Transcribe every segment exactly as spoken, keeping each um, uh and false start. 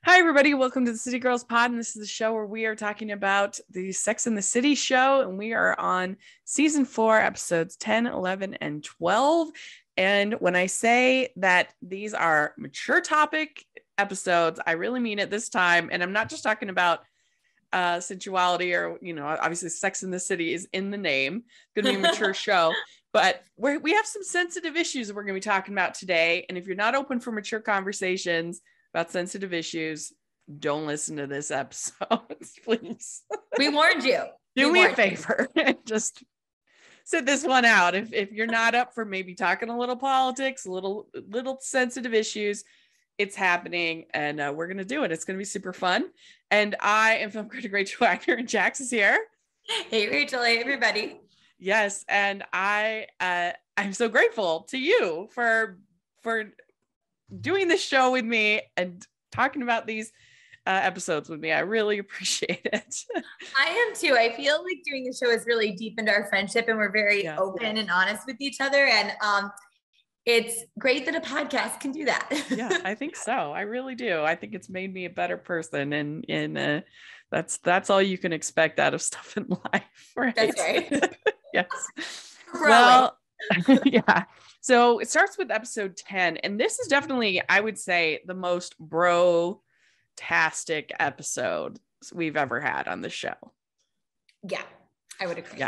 Hi, everybody. Welcome to the City Girls Pod. And this is the show where we are talking about the Sex and the City show. And we are on season four, episodes ten, eleven, and twelve. And when I say that these are mature topic episodes, I really mean it this time. And I'm not just talking about uh, sensuality or, you know, obviously Sex and the City is in the name. It's going to be a mature show. But we're, we have some sensitive issues that we're going to be talking about today. And if you're not open for mature conversations about sensitive issues, don't listen to this episode, please. We warned you. Do we me a favor and just sit this one out. If if you're not up for maybe talking a little politics, a little little sensitive issues, it's happening, and uh, we're gonna do it. It's gonna be super fun. And I am film critic Rachel Wagner, and Jax is here. Hey, Rachel. Hey, everybody. Yes, and I uh, I'm so grateful to you for for doing this show with me and talking about these uh, episodes with me. I really appreciate it. I am too. I feel like doing the show has really deepened our friendship, and we're very yeah. open and honest with each other. And um, it's great that a podcast can do that. Yeah, I think so. I really do. I think it's made me a better person, and and uh, that's that's all you can expect out of stuff in life, right? That's right. Yes. Growing. Well, yeah. So it starts with episode ten, and this is definitely, I would say, the most bro-tastic episode we've ever had on the show. Yeah, I would agree. Yeah.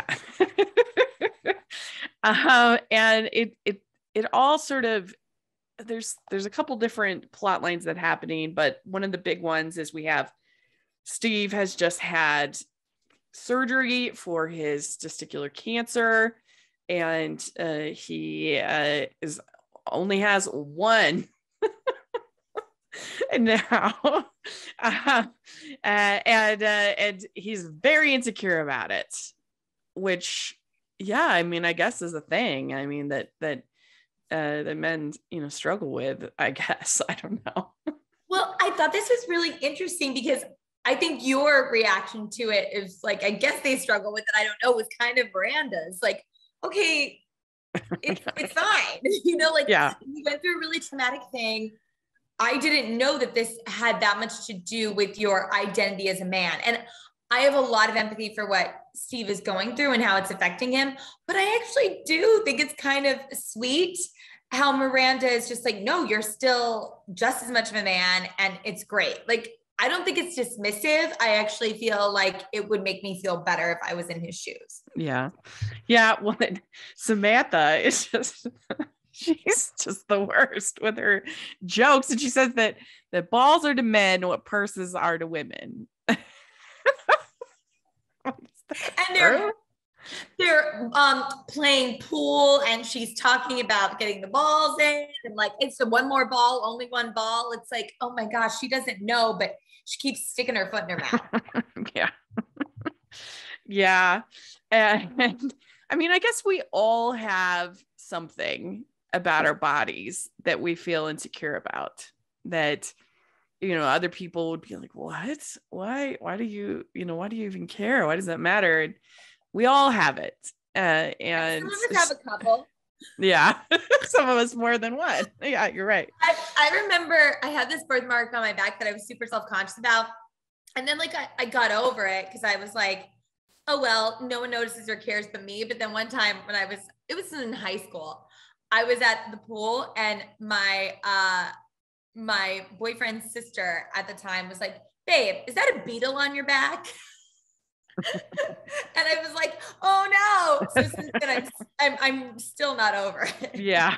uh, and it it it all sort of, there's there's a couple different plot lines that are happening, but one of the big ones is we have Steve has just had surgery for his testicular cancer. And uh, he uh, is only has one and now, uh, uh, and uh, and he's very insecure about it. Which, yeah, I mean, I guess is a thing. I mean that that uh, the men, you know, struggle with. I guess I don't know. Well, I thought this was really interesting because I think your reaction to it is like, I guess they struggle with it. I don't know. Was kind of Miranda's like, okay, it's, it's fine. You know, like yeah. we went through a really traumatic thing. I didn't know that this had that much to do with your identity as a man. And I have a lot of empathy for what Steve is going through and how it's affecting him. But I actually do think it's kind of sweet how Miranda is just like, no, you're still just as much of a man. And it's great. Like, I don't think it's dismissive. I actually feel like it would make me feel better if I was in his shoes. Yeah. Yeah. Well, Samantha is just, she's just the worst with her jokes. And she says that, that balls are to men what purses are to women. And they're, they're um, playing pool, and she's talking about getting the balls in, and like, it's a one more ball, only one ball. It's like, oh my gosh, she doesn't know, but she keeps sticking her foot in her mouth. Yeah. Yeah. And, and I mean, I guess we all have something about our bodies that we feel insecure about, that, you know, other people would be like, what? Why? Why do you, you know, why do you even care? Why does that matter? And we all have it. Uh, and some of us have a couple. Yeah. Some of us more than one. Yeah, you're right. I, I remember I had this birthmark on my back that I was super self-conscious about. And then like I, I got over it because I was like, oh, well, no one notices or cares but me. But then one time when I was, it was in high school, I was at the pool, and my, uh, my boyfriend's sister at the time was like, babe, is that a beetle on your back? And I was like, oh no. So since then I'm, I'm, I'm still not over it. Yeah.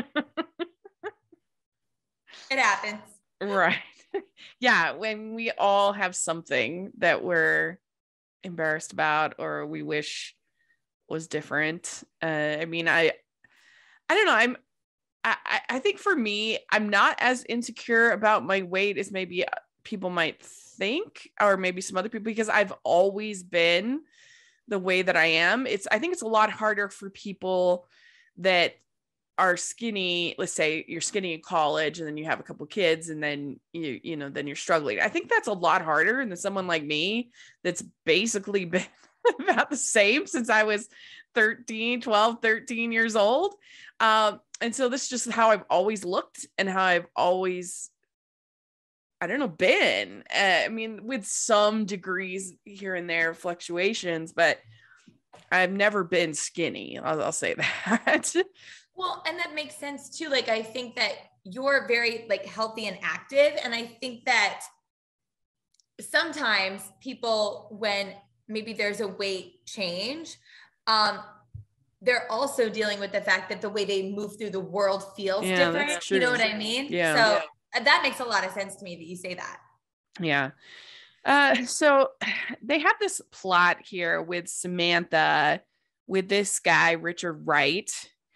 It happens. Right. Yeah. When we all have something that we're embarrassed about or we wish was different. Uh, I mean, I, I don't know. I'm, I, I think for me, I'm not as insecure about my weight as maybe people might think, or maybe some other people, because I've always been the way that I am. It's, I think it's a lot harder for people that are skinny. Let's say you're skinny in college and then you have a couple kids and then you, you know, then you're struggling. I think that's a lot harder than someone like me that's basically been about the same since I was thirteen, twelve, thirteen years old. Um, and so this is just how I've always looked and how I've always I don't know, been. Uh, I mean, with some degrees here and there, fluctuations, but I've never been skinny. I'll, I'll say that. Well, and that makes sense too. Like, I think that you're very like healthy and active. And I think that sometimes people, when maybe there's a weight change, um, they're also dealing with the fact that the way they move through the world feels Yeah, different. that's true. You know what I mean? Yeah. So Yeah. that makes a lot of sense to me that you say that. Yeah. Uh, so they have this plot here with Samantha, with this guy, Richard Wright.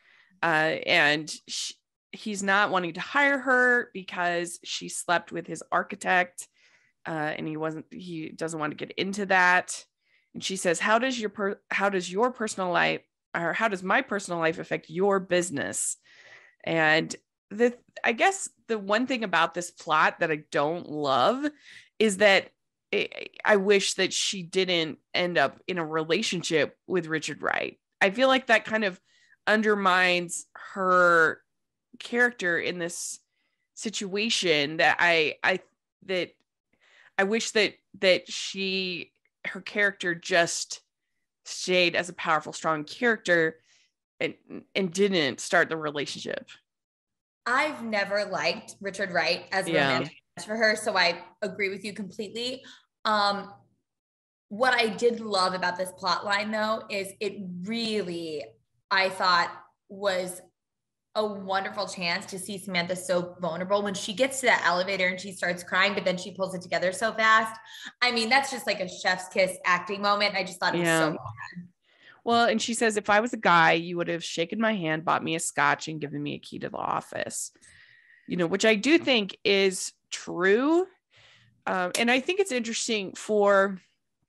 Uh, and she, he's not wanting to hire her because she slept with his architect. Uh, and he wasn't, he doesn't want to get into that. And she says, how does your, per, how does your personal life, or how does my personal life affect your business? And the, I guess the one thing about this plot that I don't love is that it, I wish that she didn't end up in a relationship with Richard Wright. I feel like that kind of undermines her character in this situation, that I, I, that I wish that, that she, her character just stayed as a powerful, strong character and, and didn't start the relationship. I've never liked Richard Wright as a Yeah. romantic for her, so I agree with you completely. Um, what I did love about this plot line, though, is it really, I thought, was a wonderful chance to see Samantha so vulnerable when she gets to that elevator and she starts crying, but then she pulls it together so fast. I mean, that's just like a chef's kiss acting moment. I just thought it Yeah. was so fun. Well, and she says, if I was a guy, you would have shaken my hand, bought me a scotch, and given me a key to the office. You know, which I do think is true. Um, and I think it's interesting for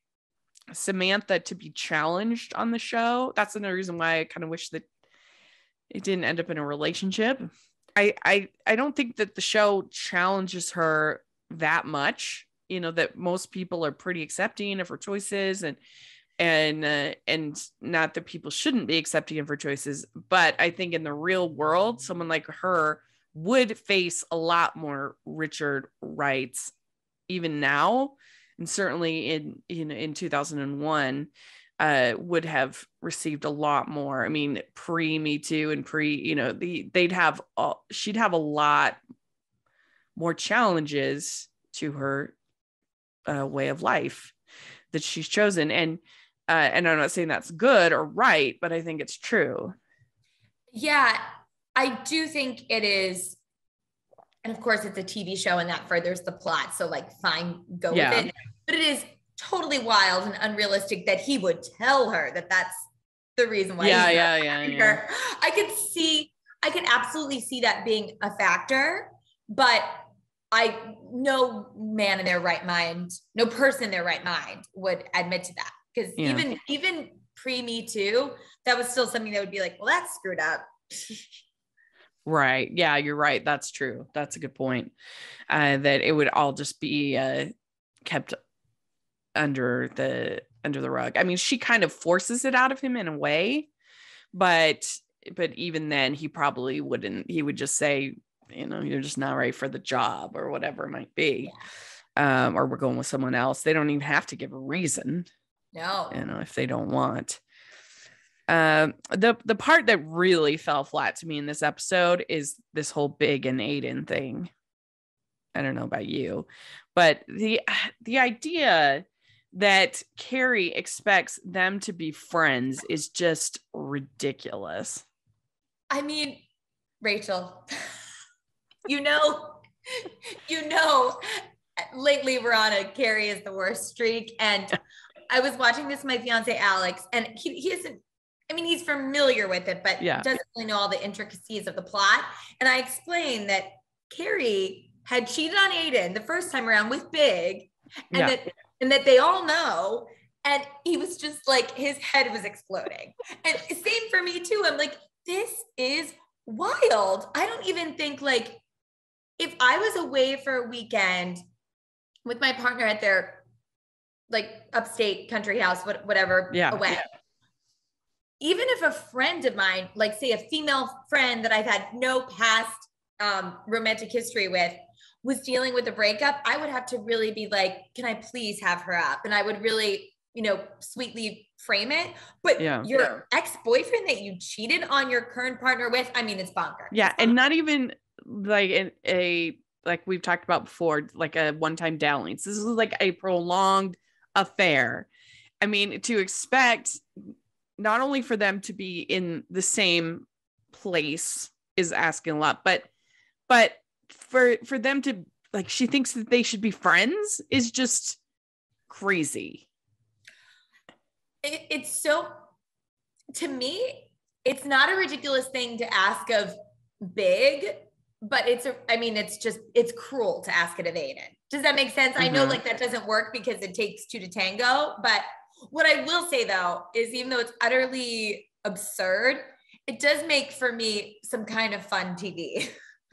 Samantha to be challenged on the show. That's another reason why I kind of wish that it didn't end up in a relationship. I, I, I don't think that the show challenges her that much, you know, that most people are pretty accepting of her choices, and, and, uh, and not that people shouldn't be accepting of her choices. But I think in the real world, someone like her would face a lot more Richard Wrights even now. And certainly in, in, in two thousand one, uh, would have received a lot more. I mean, pre Me Too and pre, you know, the, they'd have, all, she'd have a lot more challenges to her uh, way of life that she's chosen. And, uh, and I'm not saying that's good or right, but I think it's true. Yeah, I do think it is. And of course it's a T V show and that furthers the plot. So like, fine, go Yeah. with it. But it is totally wild and unrealistic that he would tell her that that's the reason why. Yeah, he's yeah, yeah, yeah. I could see, I could absolutely see that being a factor, but I, no man in their right mind, no person in their right mind would admit to that. Because Yeah. even, even pre Me Too, that was still something that would be like, well, that's screwed up. Right. Yeah, you're right. That's true. That's a good point. Uh, that it would all just be uh, kept under the under the rug. I mean, she kind of forces it out of him in a way, but but even then, he probably wouldn't. He would just say, you know, you're just not right for the job or whatever it might be, um, or we're going with someone else. They don't even have to give a reason. No, you know, if they don't want. Um, the the part that really fell flat to me in this episode is this whole Big and Aiden thing. I don't know about you, but the the idea that Carrie expects them to be friends is just ridiculous. I mean, Rachel, you know, you know, lately we're on a Carrie is the worst streak, and I was watching this with my fiance Alex, and he he isn't. I mean, he's familiar with it, but yeah. doesn't really know all the intricacies of the plot. And I explained that Carrie had cheated on Aiden the first time around with Big, and yeah. that and that they all know. And he was just like, his head was exploding. And same for me too. I'm like, this is wild. I don't even think, like, if I was away for a weekend with my partner at their like upstate country house, whatever, yeah. away. Yeah. Even if a friend of mine, like say a female friend that I've had no past um, romantic history with, was dealing with a breakup, I would have to really be like, can I please have her up? And I would really, you know, sweetly frame it. But Yeah. your Yeah. ex-boyfriend that you cheated on your current partner with, I mean, it's bonkers. Yeah. It's bonkers. And not even like in a, like we've talked about before, like a one-time dalliance. This is like a prolonged affair. I mean, to expect not only for them to be in the same place is asking a lot, but, but for, for them to like, she thinks that they should be friends is just crazy. It, it's so, to me, it's not a ridiculous thing to ask of Big, but it's a, I mean, it's just, it's cruel to ask it of Aiden. Does that make sense? Mm-hmm. I know like that doesn't work because it takes two to tango, but what I will say though, is even though it's utterly absurd, it does make for me some kind of fun T V.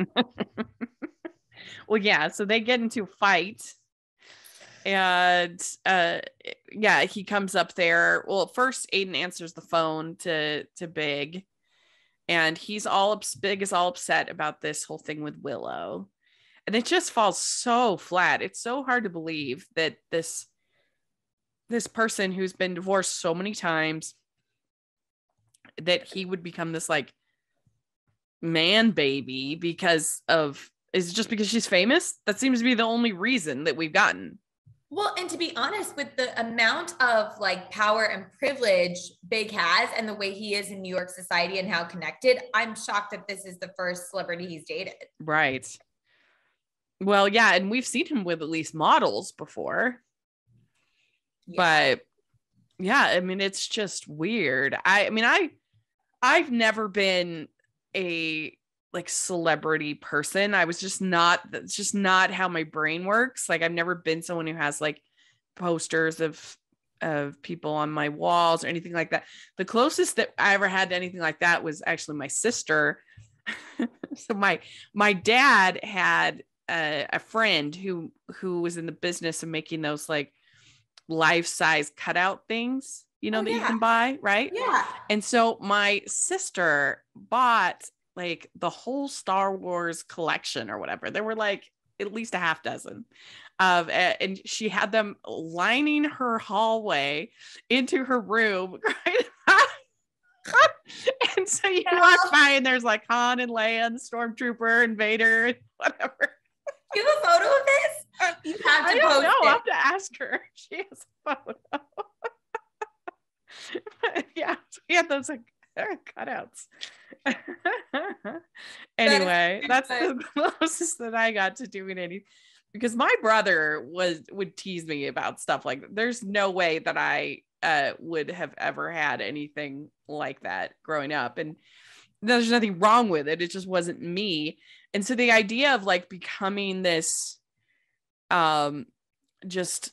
Well, yeah. So they get into a fight and uh, yeah, he comes up there. Well, first Aiden answers the phone to, to Big. And he's all ups- Big is all upset about this whole thing with Willow. And it just falls so flat. It's so hard to believe that this, this person who's been divorced so many times, that he would become this like man baby because of, is it just because she's famous? That seems to be the only reason that we've gotten. Well, and to be honest, with the amount of like power and privilege Big has and the way he is in New York society and how connected, I'm shocked that this is the first celebrity he's dated. Right. Well, yeah. And we've seen him with at least models before. Yeah. But yeah, I mean, it's just weird. I, I mean, I, I've never been a like celebrity person. I was just not, that's just not how my brain works. Like I've never been someone who has like posters of, of people on my walls or anything like that. The closest that I ever had to anything like that was actually my sister. So my, my dad had a, a friend who, who was in the business of making those like life-size cutout things, you know, oh, that yeah. you can buy, right? Yeah. And so my sister bought like the whole Star Wars collection or whatever. There were like at least a half dozen of, uh, and she had them lining her hallway into her room. Right? And so you yeah. walk by and there's like Han and Leia and the Stormtrooper and Vader and whatever. You have a photo of this? You have to I don't post know. it. I'll have to ask her. She has a photo. Yeah, we had those like cutouts. Anyway, that that's the closest that I got to doing anything, because my brother was would tease me about stuff like that. There's no way that I uh, would have ever had anything like that growing up, and there's nothing wrong with it. It just wasn't me. And so the idea of like becoming this, um, just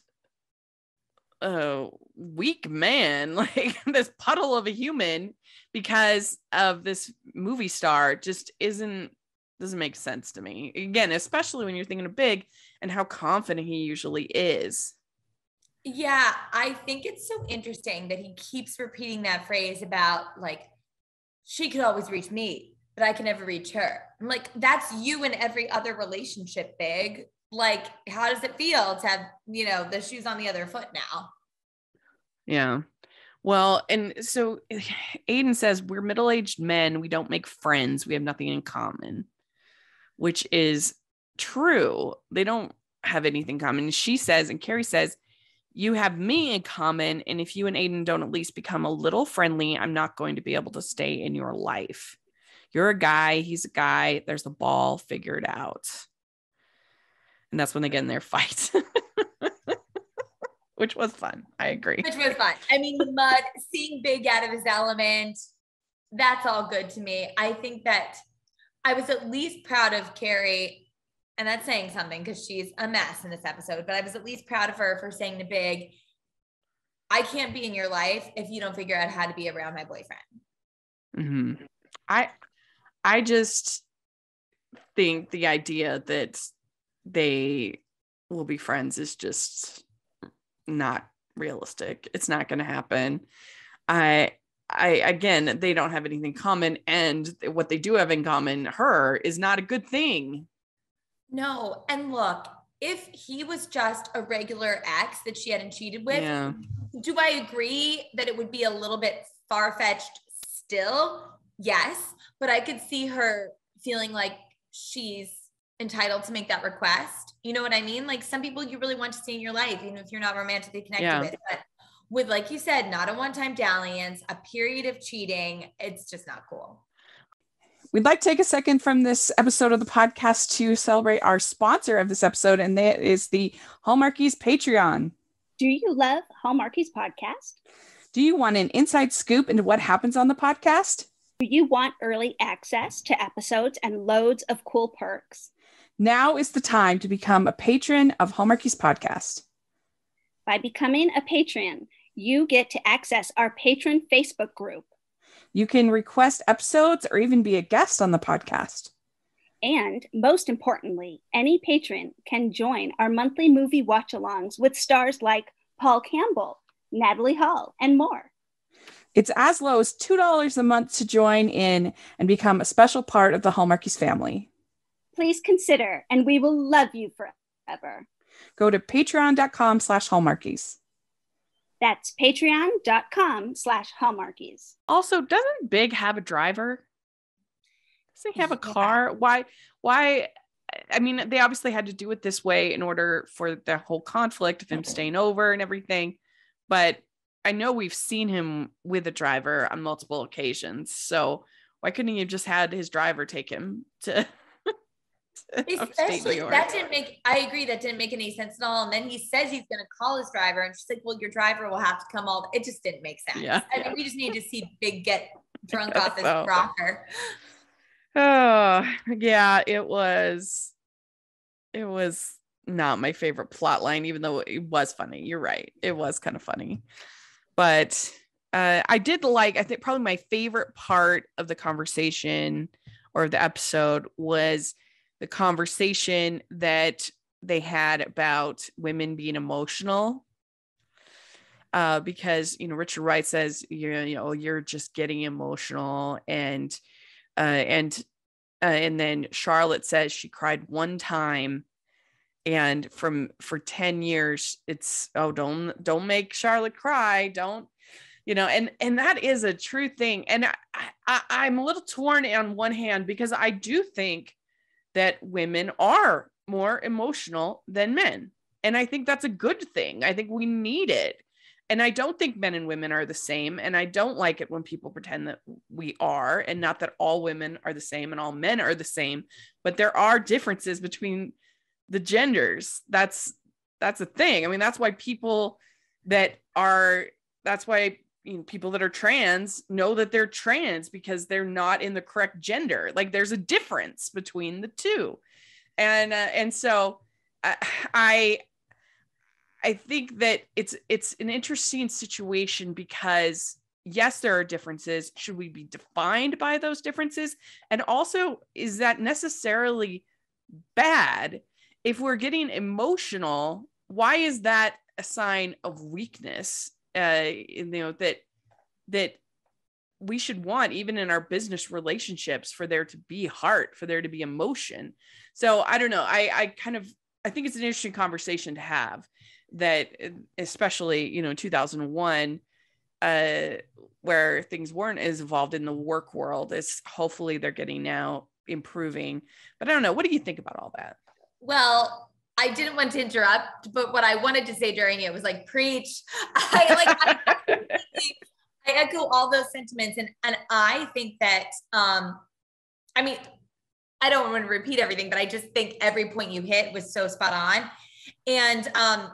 a weak man, like this puddle of a human because of this movie star, just isn't, doesn't make sense to me. Again, especially when you're thinking of Big and how confident he usually is. Yeah, I think it's so interesting that he keeps repeating that phrase about like, she could always reach me, but I can never reach her. I'm like, that's you in every other relationship, Big. Like, how does it feel to have, you know, the shoes on the other foot now? Yeah. Well, and so Aiden says, we're middle-aged men. We don't make friends. We have nothing in common, which is true. They don't have anything in common. She says, and Carrie says, you have me in common. And if you and Aiden don't at least become a little friendly, I'm not going to be able to stay in your life. You're a guy. He's a guy. There's the ball. Figure it out. And that's when they get in their fight. Which was fun. I agree. Which was fun. I mean, the mud, seeing Big out of his element, that's all good to me. I think that I was at least proud of Carrie, and that's saying something because she's a mess in this episode, but I was at least proud of her for saying to Big, I can't be in your life if you don't figure out how to be around my boyfriend. Mm-hmm. I, I just think the idea that they will be friends is just not realistic. It's not going to happen. I, I, again, they don't have anything in common, and what they do have in common, her, is not a good thing. No. And look, if he was just a regular ex that she hadn't cheated with, yeah. do I agree that it would be a little bit far-fetched still? Yes. But I could see her feeling like she's entitled to make that request. You know what I mean? Like some people you really want to see in your life, even if you're not romantically connected Yeah. with. But with, like you said, not a one-time dalliance, a period of cheating, it's just not cool. We'd like to take a second from this episode of the podcast to celebrate our sponsor of this episode, and that is the Hallmarkies Patreon. Do you love Hallmarkies podcast? Do you want an inside scoop into what happens on the podcast? Do you want early access to episodes and loads of cool perks? Now is the time to become a patron of Hallmarkies podcast. By becoming a patron, you get to access our patron Facebook group. You can request episodes or even be a guest on the podcast. And most importantly, any patron can join our monthly movie watch-alongs with stars like Paul Campbell, Natalie Hall, and more. It's as low as two dollars a month to join in and become a special part of the Hallmarkies family. Please consider, and we will love you forever. Go to patreon.com slash Hallmarkies. That's patreon.com slash Hallmarkies. Also, doesn't Big have a driver? Does he have a car? Yeah. Why? Why? I mean, they obviously had to do it this way in order for the whole conflict of him staying over and everything. But I know we've seen him with a driver on multiple occasions. So why couldn't he have just had his driver take him to... Especially that didn't make, I agree, that didn't make any sense at all. And then he says he's going to call his driver, and she's like, well, your driver will have to come all, it just didn't make sense. Yeah. I mean, we just need to see Big get drunk off his so. rocker. Oh, yeah, it was, it was not my favorite plot line, even though it was funny. You're right. It was kind of funny, but uh, I did like, I think probably my favorite part of the conversation or the episode was the conversation that they had about women being emotional. Uh, because, you know, Richard Wright says, you're, you know, you're just getting emotional. And, uh, and, uh, and then Charlotte says she cried one time, and from, for ten years, it's, oh, don't, don't make Charlotte cry. Don't, you know, and, and that is a true thing. And I, I, I'm a little torn on one hand, because I do think that women are more emotional than men. And I think that's a good thing. I think we need it. And I don't think men and women are the same. And I don't like it when people pretend that we are, and not that all women are the same and all men are the same, but there are differences between the genders. That's, that's a thing. I mean, that's why people that are, that's why you know, people that are trans know that they're trans, because they're not in the correct gender. Like there's a difference between the two. And, uh, and so I, I, I think that it's, it's an interesting situation, because yes, there are differences. Should we be defined by those differences? And also, is that necessarily bad? If we're getting emotional, why is that a sign of weakness? Uh, you know, that, that we should want, even in our business relationships, for there to be heart, for there to be emotion. So I don't know. I, I kind of, I think it's an interesting conversation to have, that especially, you know, in two thousand one, uh, where things weren't as evolved in the work world as hopefully they're getting now, improving. But I don't know. What do you think about all that? Well, I didn't want to interrupt, but what I wanted to say during it was like, preach. I like, I, I echo all those sentiments. And, and I think that, um, I mean, I don't want to repeat everything, but I just think every point you hit was so spot on. And, um,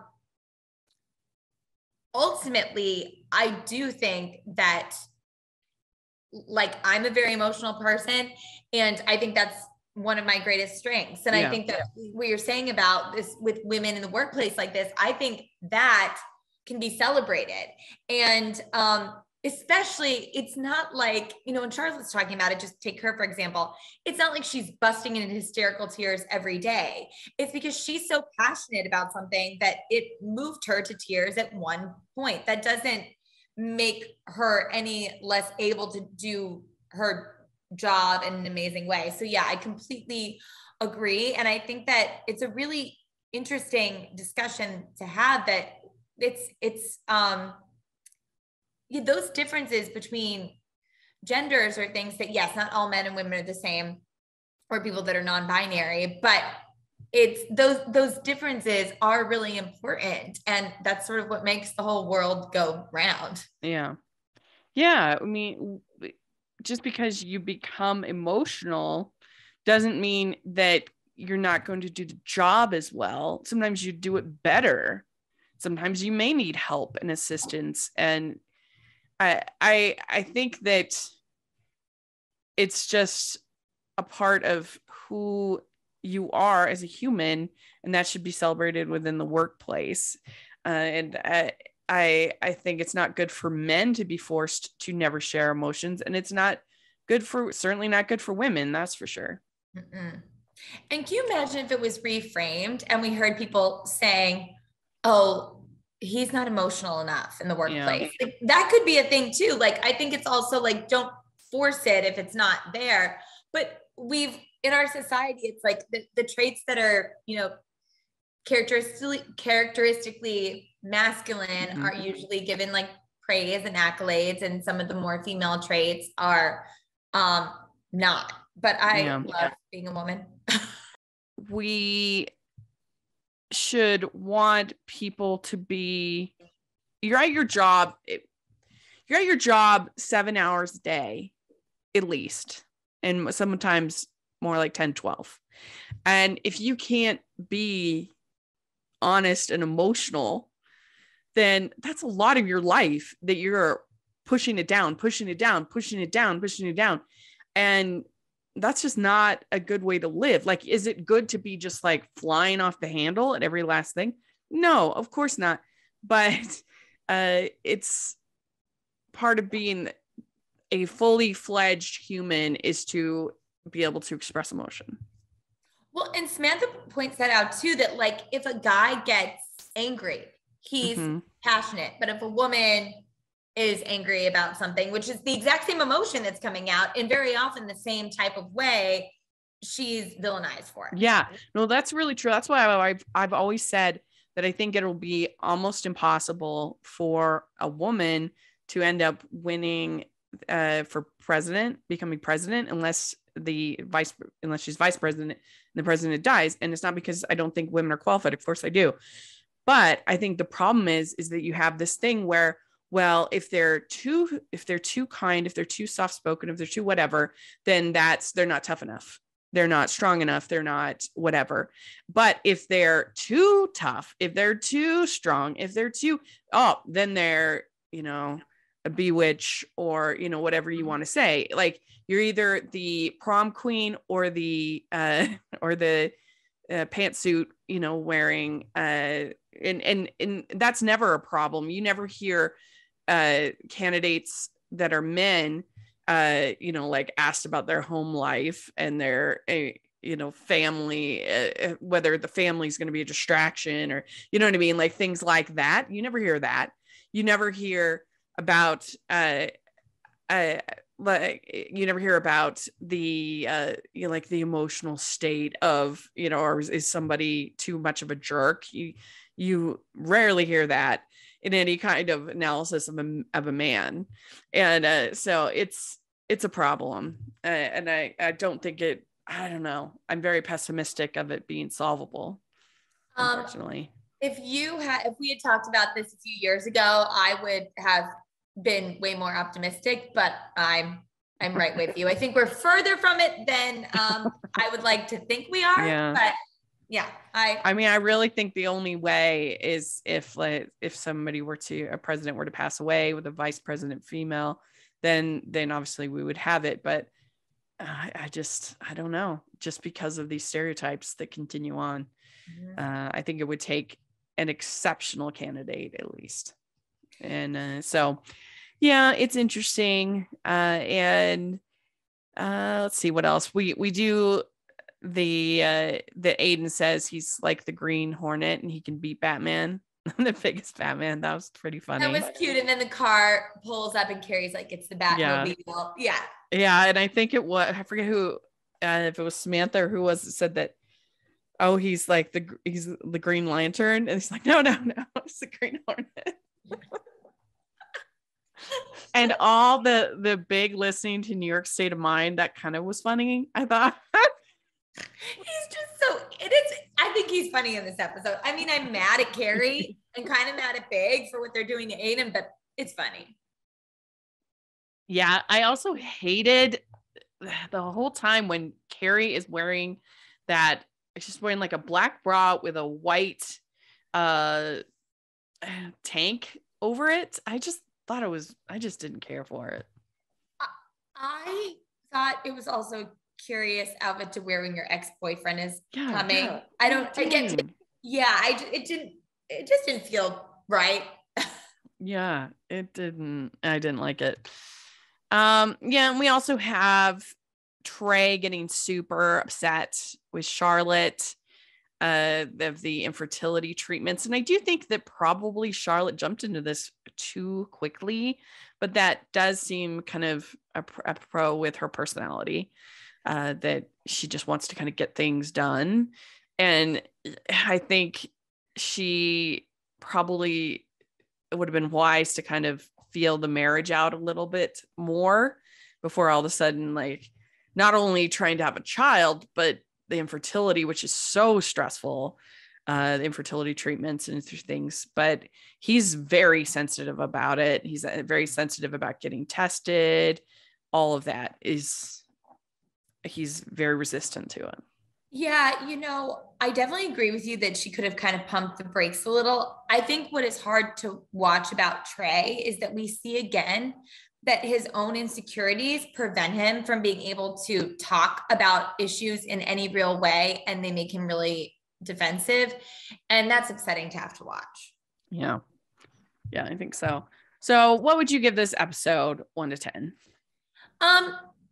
ultimately, I do think that, like, I'm a very emotional person, and I think that's one of my greatest strengths. And yeah. I think that what you're saying about this with women in the workplace like this, I think that can be celebrated. And, um, especially, it's not like, you know, when Charlotte's talking about it, just take her, for example, it's not like she's busting into hysterical tears every day. It's because she's so passionate about something that it moved her to tears at one point. That doesn't make her any less able to do her job in an amazing way. So yeah, I completely agree. And I think that it's a really interesting discussion to have, that it's, it's, um, yeah, those differences between genders are things that, yes, not all men and women are the same, or people that are non-binary, but it's those, those differences are really important. And that's sort of what makes the whole world go round. Yeah. Yeah. I mean, just because you become emotional doesn't mean that you're not going to do the job as well. Sometimes you do it better. Sometimes you may need help and assistance. And I, I, I think that it's just a part of who you are as a human, and that should be celebrated within the workplace. Uh, and I, I, I think it's not good for men to be forced to never share emotions, and it's not good for, certainly not good for women. That's for sure. Mm-mm. And can you imagine if it was reframed and we heard people saying, oh, he's not emotional enough in the workplace? Yeah. Like, that could be a thing too. Like, I think it's also like, don't force it if it's not there. But we've, in our society, it's like the, the traits that are, you know, characteristically, characteristically masculine mm-hmm. are usually given like praise and accolades, and some of the more female traits are um, not. But I yeah. love being a woman. We should want people to be, you're at your job, you're at your job seven hours a day, at least. And sometimes more like ten, twelve. And if you can't be honest and emotional, then that's a lot of your life that you're pushing it down, pushing it down, pushing it down, pushing it down. And that's just not a good way to live. Like, is it good to be just like flying off the handle at every last thing? No, of course not. But uh, it's part of being a fully fledged human is to be able to express emotion. Well, and Samantha points that out too, that like, if a guy gets angry, he's mm-hmm. passionate, but if a woman is angry about something, which is the exact same emotion that's coming out, and very often the same type of way, she's villainized for it. Yeah, no, that's really true. That's why I've, I've always said that I think it'll be almost impossible for a woman to end up winning uh, for president, becoming president, unless the vice, unless she's vice president and the president dies. And it's not because I don't think women are qualified. Of course I do. But I think the problem is, is that you have this thing where, well, if they're too, if they're too kind, if they're too soft-spoken, if they're too whatever, then that's, they're not tough enough. They're not strong enough. They're not whatever. But if they're too tough, if they're too strong, if they're too, oh, then they're, you know, a bewitch, or, you know, whatever you want to say. Like, you're either the prom queen or the, uh, or the uh, pantsuit, you know, wearing, uh, and, and, and that's never a problem. You never hear uh, candidates that are men, uh, you know, like asked about their home life and their, uh, you know, family, uh, whether the family is going to be a distraction, or, you know what I mean? Like things like that. You never hear that. You never hear about, uh, uh, like you never hear about the, uh, you know, like the emotional state of, you know, or is, is somebody too much of a jerk? You, you rarely hear that in any kind of analysis of a, of a man. And, uh, so it's, it's a problem. Uh, and I, I don't think it, I don't know. I'm very pessimistic of it being solvable. Unfortunately. Um, if you had, if we had talked about this a few years ago, I would have been way more optimistic, but I'm, I'm right with you. I think we're further from it than um, I would like to think we are, yeah. but yeah, I, I mean, I really think the only way is if, like, if somebody were to, a president were to pass away with a vice president female, then, then obviously we would have it. But I, I just, I don't know, just because of these stereotypes that continue on. Mm-hmm. Uh, I think it would take an exceptional candidate at least. And uh, so, yeah, it's interesting. Uh, and uh, let's see what else we, we do. The, uh, that Aiden says he's like the Green Hornet and he can beat Batman. The biggest Batman. That was pretty funny. That was cute. And then the car pulls up and Carrie's like, it's the Batmobile. Yeah. yeah. Yeah. And I think it was, I forget who, uh, if it was Samantha or who was it said that, oh, he's like the, he's the Green Lantern. And he's like, no, no, no, it's the Green Hornet. And all the, the big listening to New York State of Mind, that kind of was funny, I thought. He's just so, it is, I think he's funny in this episode. I mean, I'm mad at Carrie and kind of mad at Big for what they're doing to Aiden, but it's funny. Yeah, I also hated the whole time when Carrie is wearing that, she's wearing like a black bra with a white uh tank over it. I just thought it was, I just didn't care for it. I thought it was also curious outfit to wear when your ex-boyfriend is yeah, coming. Yeah. I don't I get yeah, I it didn't it just didn't feel right. Yeah, it didn't. I didn't like it. Um, yeah, and we also have Trey getting super upset with Charlotte uh of the infertility treatments. And I do think that probably Charlotte jumped into this too quickly, but that does seem kind of a, a pro with her personality. Uh, that she just wants to kind of get things done. And I think she probably would have been wise to kind of feel the marriage out a little bit more before all of a sudden, like, not only trying to have a child, but the infertility, which is so stressful, uh, the infertility treatments and things. But he's very sensitive about it. He's very sensitive about getting tested. All of that is... he's very resistant to it. Yeah, you know, I definitely agree with you that she could have kind of pumped the brakes a little. I think what is hard to watch about Trey is that we see again that his own insecurities prevent him from being able to talk about issues in any real way, and they make him really defensive. And that's upsetting to have to watch. Yeah. Yeah, I think so. So what would you give this episode one to ten? Um,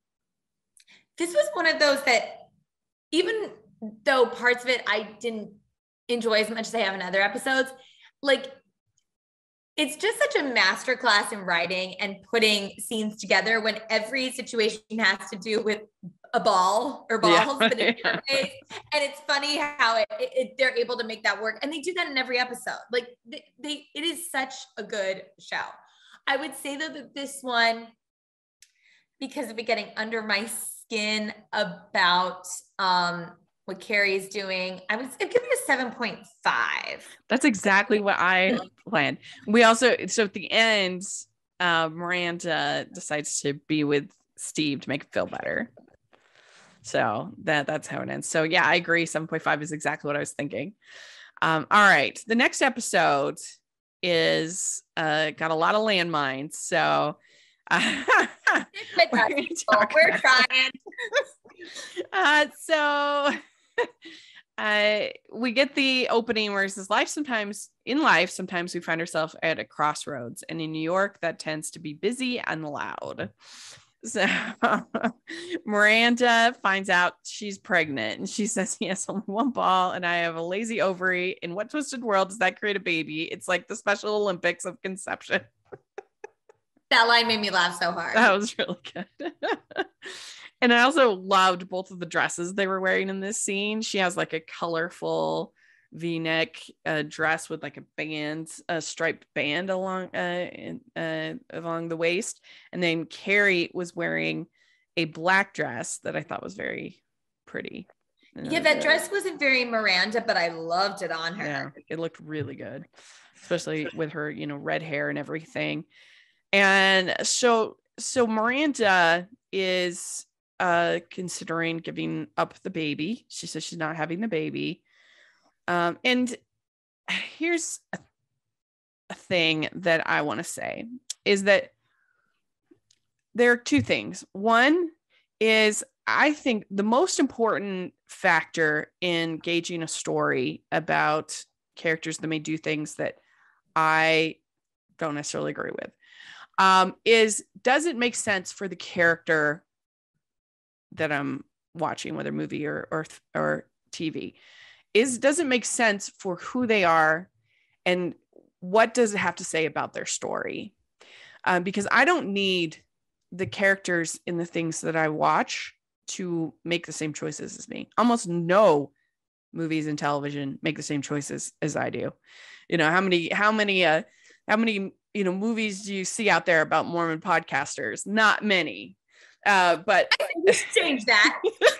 This was one of those that, even though parts of it I didn't enjoy as much as I have in other episodes, like, it's just such a masterclass in writing and putting scenes together when every situation has to do with a ball or balls, yeah, but in yeah. ways. And it's funny how it, it, it, they're able to make that work. And they do that in every episode. Like, they, they, it is such a good show. I would say though that this one, because of it getting under my skin about um, what Carrie's doing, I would give it a seven point five. That's exactly what I planned. We also, so at the end, uh, Miranda decides to be with Steve to make him feel better. So that that's how it ends. So yeah, I agree. seven point five is exactly what I was thinking. Um, all right. The next episode is uh, got a lot of landmines. So uh, we're, we're trying. uh, so uh, we get the opening where it says life sometimes in life, sometimes we find ourselves at a crossroads, and in New York that tends to be busy and loud. So Miranda finds out she's pregnant and she says, he has only one ball and I have a lazy ovary. In what twisted world does that create a baby? It's like the Special Olympics of conception. That line made me laugh so hard. That was really good. And I also loved both of the dresses they were wearing in this scene. She has like a colorful V-neck uh, dress with like a band, a striped band along uh, in, uh, along the waist. And then Carrie was wearing a black dress that I thought was very pretty. Yeah, that dress wasn't very Miranda, but I loved it on her. Yeah, it looked really good, especially with her, you know, red hair and everything. And so, so Miranda is uh, considering giving up the baby. She says she's not having the baby. Um, and here's a, a thing that I want to say is that there are two things. One is I think the most important factor in gauging a story about characters that may do things that I don't necessarily agree with um, is, does it make sense for the character that I'm watching, whether movie or, or, or T V? Is does it make sense for who they are and what does it have to say about their story? Um, because I don't need the characters in the things that I watch to make the same choices as me. Almost no movies and television make the same choices as I do. You know, how many, how many, uh, how many, you know, movies do you see out there about Mormon podcasters? Not many. Uh, but change that.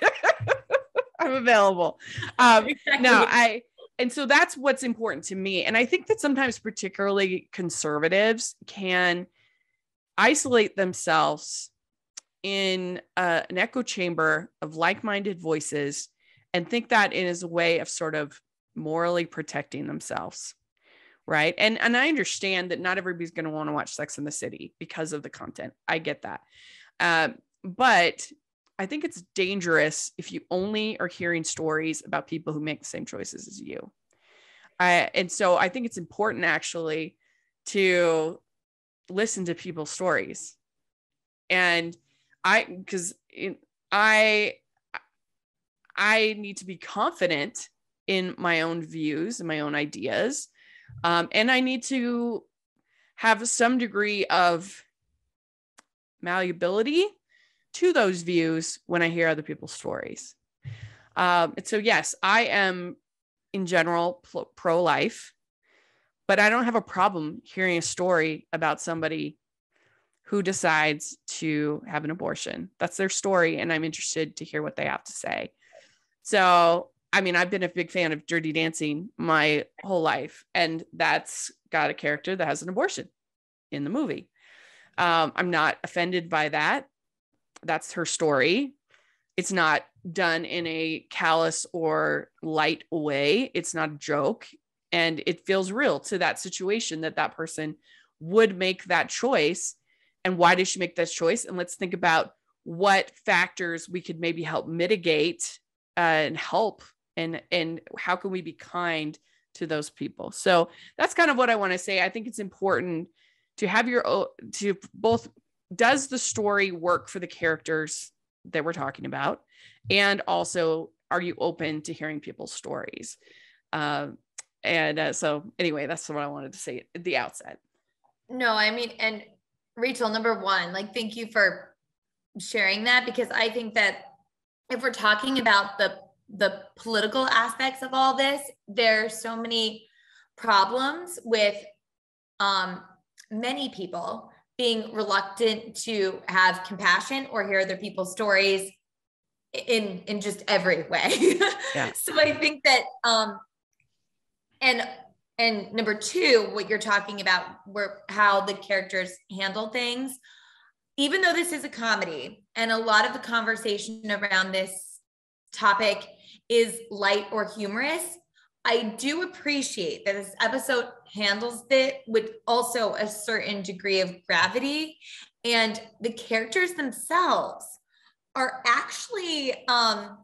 I'm available. Um, Exactly. no, I, and so that's what's important to me. And I think that sometimes particularly conservatives can isolate themselves in uh, an echo chamber of like-minded voices and think that it is a way of sort of morally protecting themselves. Right. And, and I understand that not everybody's going to want to watch Sex and the City because of the content. I get that. Um, but I think it's dangerous if you only are hearing stories about people who make the same choices as you. I, and so I think it's important actually to listen to people's stories. And I, because I, I need to be confident in my own views and my own ideas. Um, and I need to have some degree of malleability to those views when I hear other people's stories. Um, and so, yes, I am in general pro-life, but I don't have a problem hearing a story about somebody who decides to have an abortion. That's their story, and I'm interested to hear what they have to say. So, I mean, I've been a big fan of Dirty Dancing my whole life, and that's got a character that has an abortion in the movie. Um, I'm not offended by that. That's her story. It's not done in a callous or light way. It's not a joke. And it feels real to that situation that that person would make that choice. And why did she make that choice? And let's think about what factors we could maybe help mitigate uh, and help. And, and how can we be kind to those people? So that's kind of what I want to say. I think it's important to have your, to both, does the story work for the characters that we're talking about? And also, are you open to hearing people's stories? Uh, and uh, so anyway, that's what I wanted to say at the outset. No, I mean, and Rachel, number one, like, thank you for sharing that, because I think that if we're talking about the the political aspects of all this, there's so many problems with um, many people being reluctant to have compassion or hear other people's stories in, in just every way. Yeah. So I think that, um, and, and number two, what you're talking about, where, how the characters handle things, even though this is a comedy and a lot of the conversation around this topic is light or humorous, I do appreciate that this episode handles it with also a certain degree of gravity, and the characters themselves are actually, um,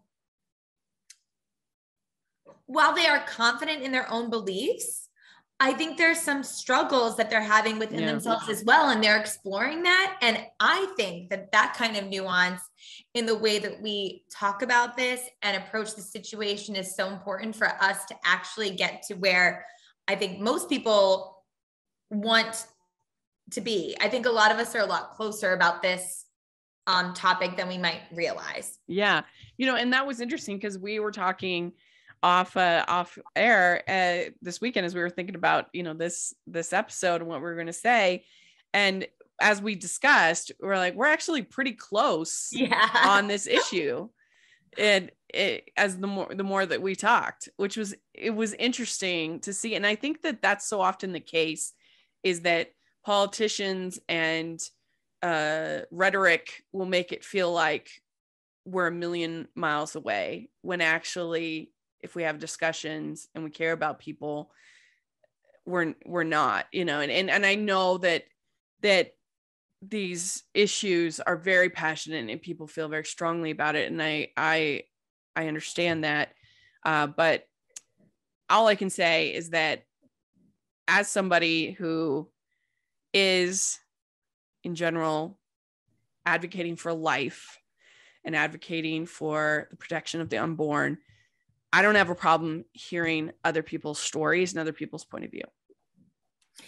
while they are confident in their own beliefs, I think there's some struggles that they're having within yeah. themselves as well. And they're exploring that. And I think that that kind of nuance in the way that we talk about this and approach the situation is so important for us to actually get to where I think most people want to be. I think a lot of us are a lot closer about this um, topic than we might realize. Yeah. You know, and that was interesting because we were talking off uh, off air uh, this weekend as we were thinking about, you know, this this episode and what we were going to say. And as we discussed, we're like, we're actually pretty close yeah. on this issue. And it, as the more the more that we talked, which was, it was interesting to see. And I think that that's so often the case, is that politicians and uh, rhetoric will make it feel like we're a million miles away, when actually, if we have discussions and we care about people, we're, we're not, you know, and, and, and I know that, that these issues are very passionate and people feel very strongly about it. And I, I, I understand that. Uh, but all I can say is that as somebody who is in general advocating for life and advocating for the protection of the unborn, I don't have a problem hearing other people's stories and other people's point of view.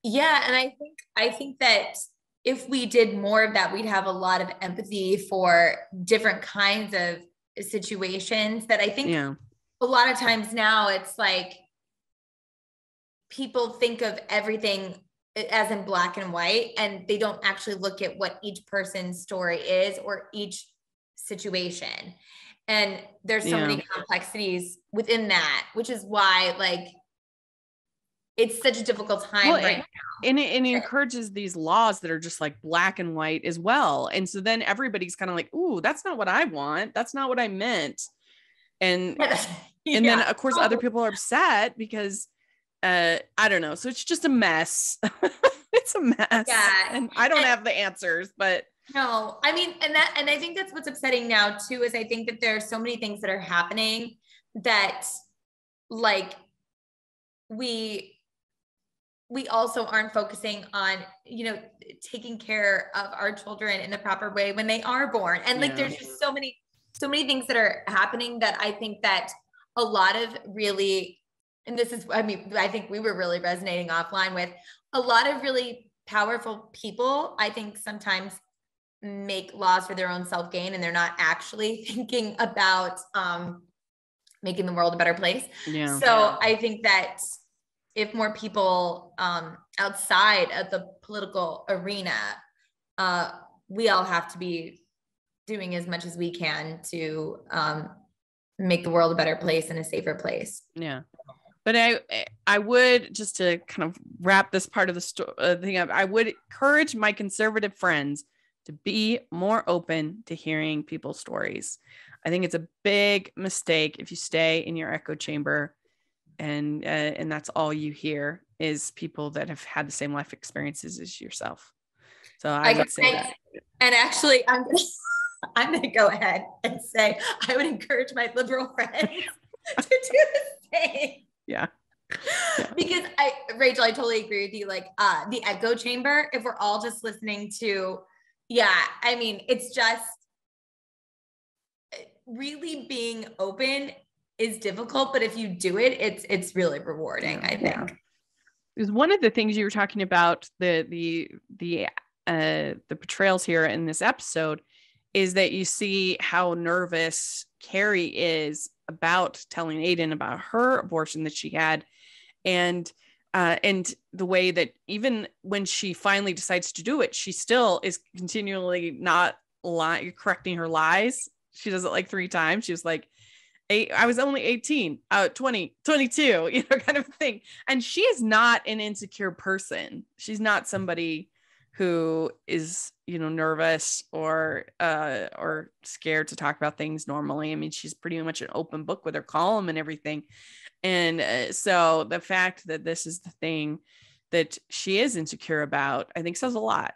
Yeah. And I think, I think that if we did more of that, we'd have a lot of empathy for different kinds of situations that I think Yeah. a lot of times now it's like people think of everything as in black and white, and they don't actually look at what each person's story is or each situation. And there's so Yeah. many complexities within that, which is why like it's such a difficult time Well, right it- now. And it, and it encourages these laws that are just like black and white as well. And so then everybody's kind of like, ooh, that's not what I want. That's not what I meant. And and then Yeah. of course other people are upset because uh I don't know. So it's just a mess. It's a mess. Yeah. And I don't And- have the answers, but No, I mean, and that, and I think that's what's upsetting now too, is I think that there are so many things that are happening that like we, we also aren't focusing on, you know, taking care of our children in the proper way when they are born. And like, Yeah. there's just so many, so many things that are happening that I think that a lot of really, and this is, I mean, I think we were really resonating offline with a lot of really powerful people. I think sometimes make laws for their own self-gain and they're not actually thinking about um, making the world a better place. yeah. So I think that if more people um, outside of the political arena, uh, we all have to be doing as much as we can to um, make the world a better place and a safer place. Yeah. But I, I would, just to kind of wrap this part of the sto- uh, thing up, I would encourage my conservative friends to be more open to hearing people's stories. I think it's a big mistake if you stay in your echo chamber and uh, and that's all you hear is people that have had the same life experiences as yourself. So I, I would say I, that. And actually, I'm gonna, I'm gonna go ahead and say I would encourage my liberal friends to do the same. Yeah. Yeah. Because I, Rachel, I totally agree with you. Like uh, the echo chamber, if we're all just listening to, yeah, I mean, it's just really being open is difficult, but if you do it, it's it's really rewarding, Yeah. I think. Yeah. Because one of the things you were talking about, the the the uh the portrayals here in this episode, is that you see how nervous Carrie is about telling Aiden about her abortion that she had, and uh and the way that even when she finally decides to do it, she still is continually not lying, correcting her lies. She does it like three times. She was like, Eight, I was only eighteen, uh, twenty, twenty-two, you know, kind of thing. And she is not an insecure person. She's not somebody who is, you know, nervous or, uh, or scared to talk about things normally. I mean, she's pretty much an open book with her column and everything. And uh, so the fact that this is the thing that she is insecure about, I think says a lot.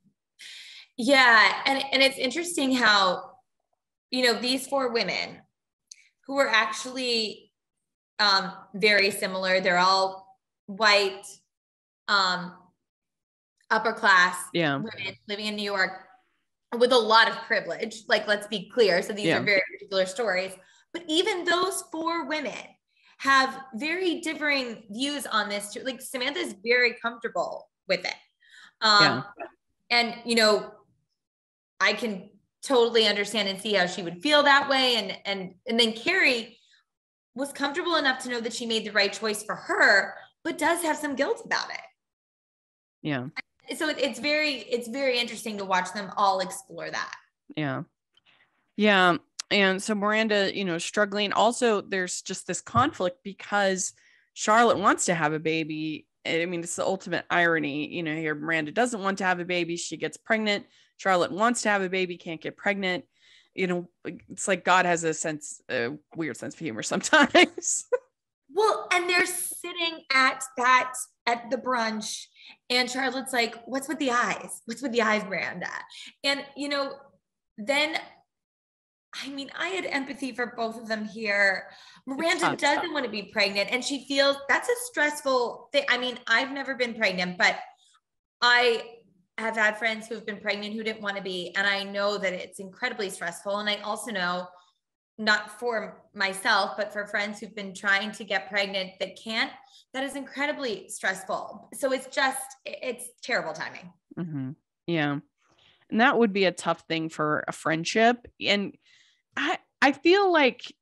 Yeah. And, and it's interesting how, you know, these four women who are actually um, very similar. They're all white, um, upper class Yeah. women living in New York with a lot of privilege. Like, let's be clear. So these Yeah. are very particular stories. But even those four women have very differing views on this too. Like Samantha's very comfortable with it. Um, Yeah. And, you know, I can totally understand and see how she would feel that way. And, and, and then Carrie was comfortable enough to know that she made the right choice for her, but does have some guilt about it. Yeah. So it, it's very, it's very interesting to watch them all explore that. Yeah. Yeah. And so Miranda, you know, struggling. Also, there's just this conflict because Charlotte wants to have a baby. I mean, it's the ultimate irony, you know, here Miranda doesn't want to have a baby. She gets pregnant. Charlotte wants to have a baby, can't get pregnant. You know, it's like God has a sense, a weird sense of humor sometimes. Well, and they're sitting at that, at the brunch, and Charlotte's like, what's with the eyes? What's with the eyes, Miranda? And, you know, then, I mean, I had empathy for both of them here. Miranda tough. doesn't want to be pregnant, and she feels that's a stressful thing. I mean, I've never been pregnant, but I have had friends who have been pregnant who didn't want to be. And I know that it's incredibly stressful. And I also know not for myself, but for friends who've been trying to get pregnant that can't, that is incredibly stressful. So it's just, it's terrible timing. Mm-hmm. Yeah. And that would be a tough thing for a friendship. And I, I feel like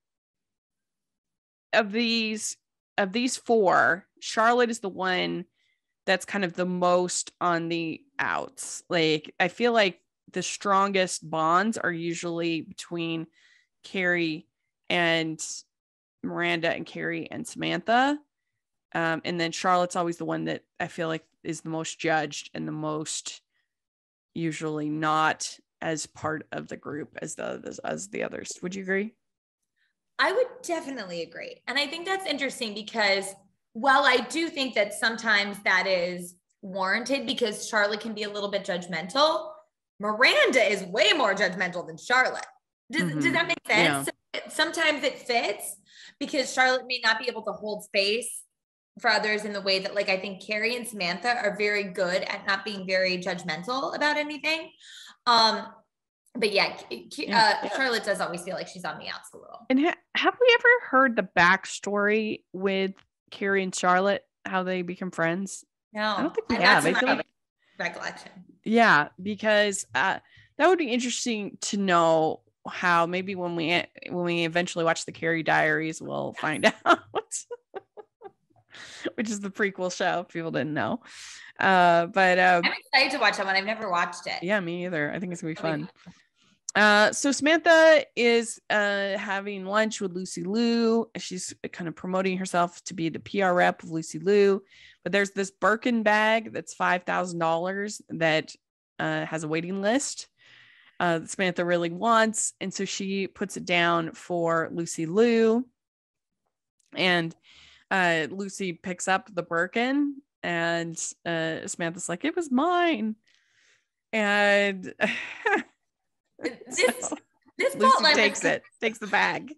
of these, of these four, Charlotte is the one that's kind of the most on the outs. Like, I feel like the strongest bonds are usually between Carrie and Miranda and Carrie and Samantha. Um, and then Charlotte's always the one that I feel like is the most judged and the most usually not as part of the group as the as, as the others. Would you agree? I would definitely agree. And I think that's interesting because while I do think that sometimes that is warranted because Charlotte can be a little bit judgmental, Miranda is way more judgmental than Charlotte. Does, mm-hmm. does that make sense? Yeah. So sometimes it fits because Charlotte may not be able to hold space for others in the way that, like, I think Carrie and Samantha are very good at not being very judgmental about anything. Um, but yeah, uh, yeah, yeah, Charlotte does always feel like she's on the outs a little. And ha- have we ever heard the backstory with Carrie and Charlotte, how they become friends? No, I don't think we and have. That's I feel like, recollection. Yeah, because uh, that would be interesting to know how maybe when we when we eventually watch the Carrie Diaries, we'll find out. Which is the prequel show, if people didn't know. Uh, but um, I'm excited to watch that one. I've never watched it. Yeah, me either. I think it's gonna be fun. Uh, so Samantha is uh, having lunch with Lucy Liu. She's kind of promoting herself to be the P R rep of Lucy Liu. But there's this Birkin bag that's five thousand dollars that uh, has a waiting list uh, that Samantha really wants. And so she puts it down for Lucy Liu. And uh, Lucy picks up the Birkin and uh, Samantha's like, it was mine. And this, so this Lucy takes it, takes the bag.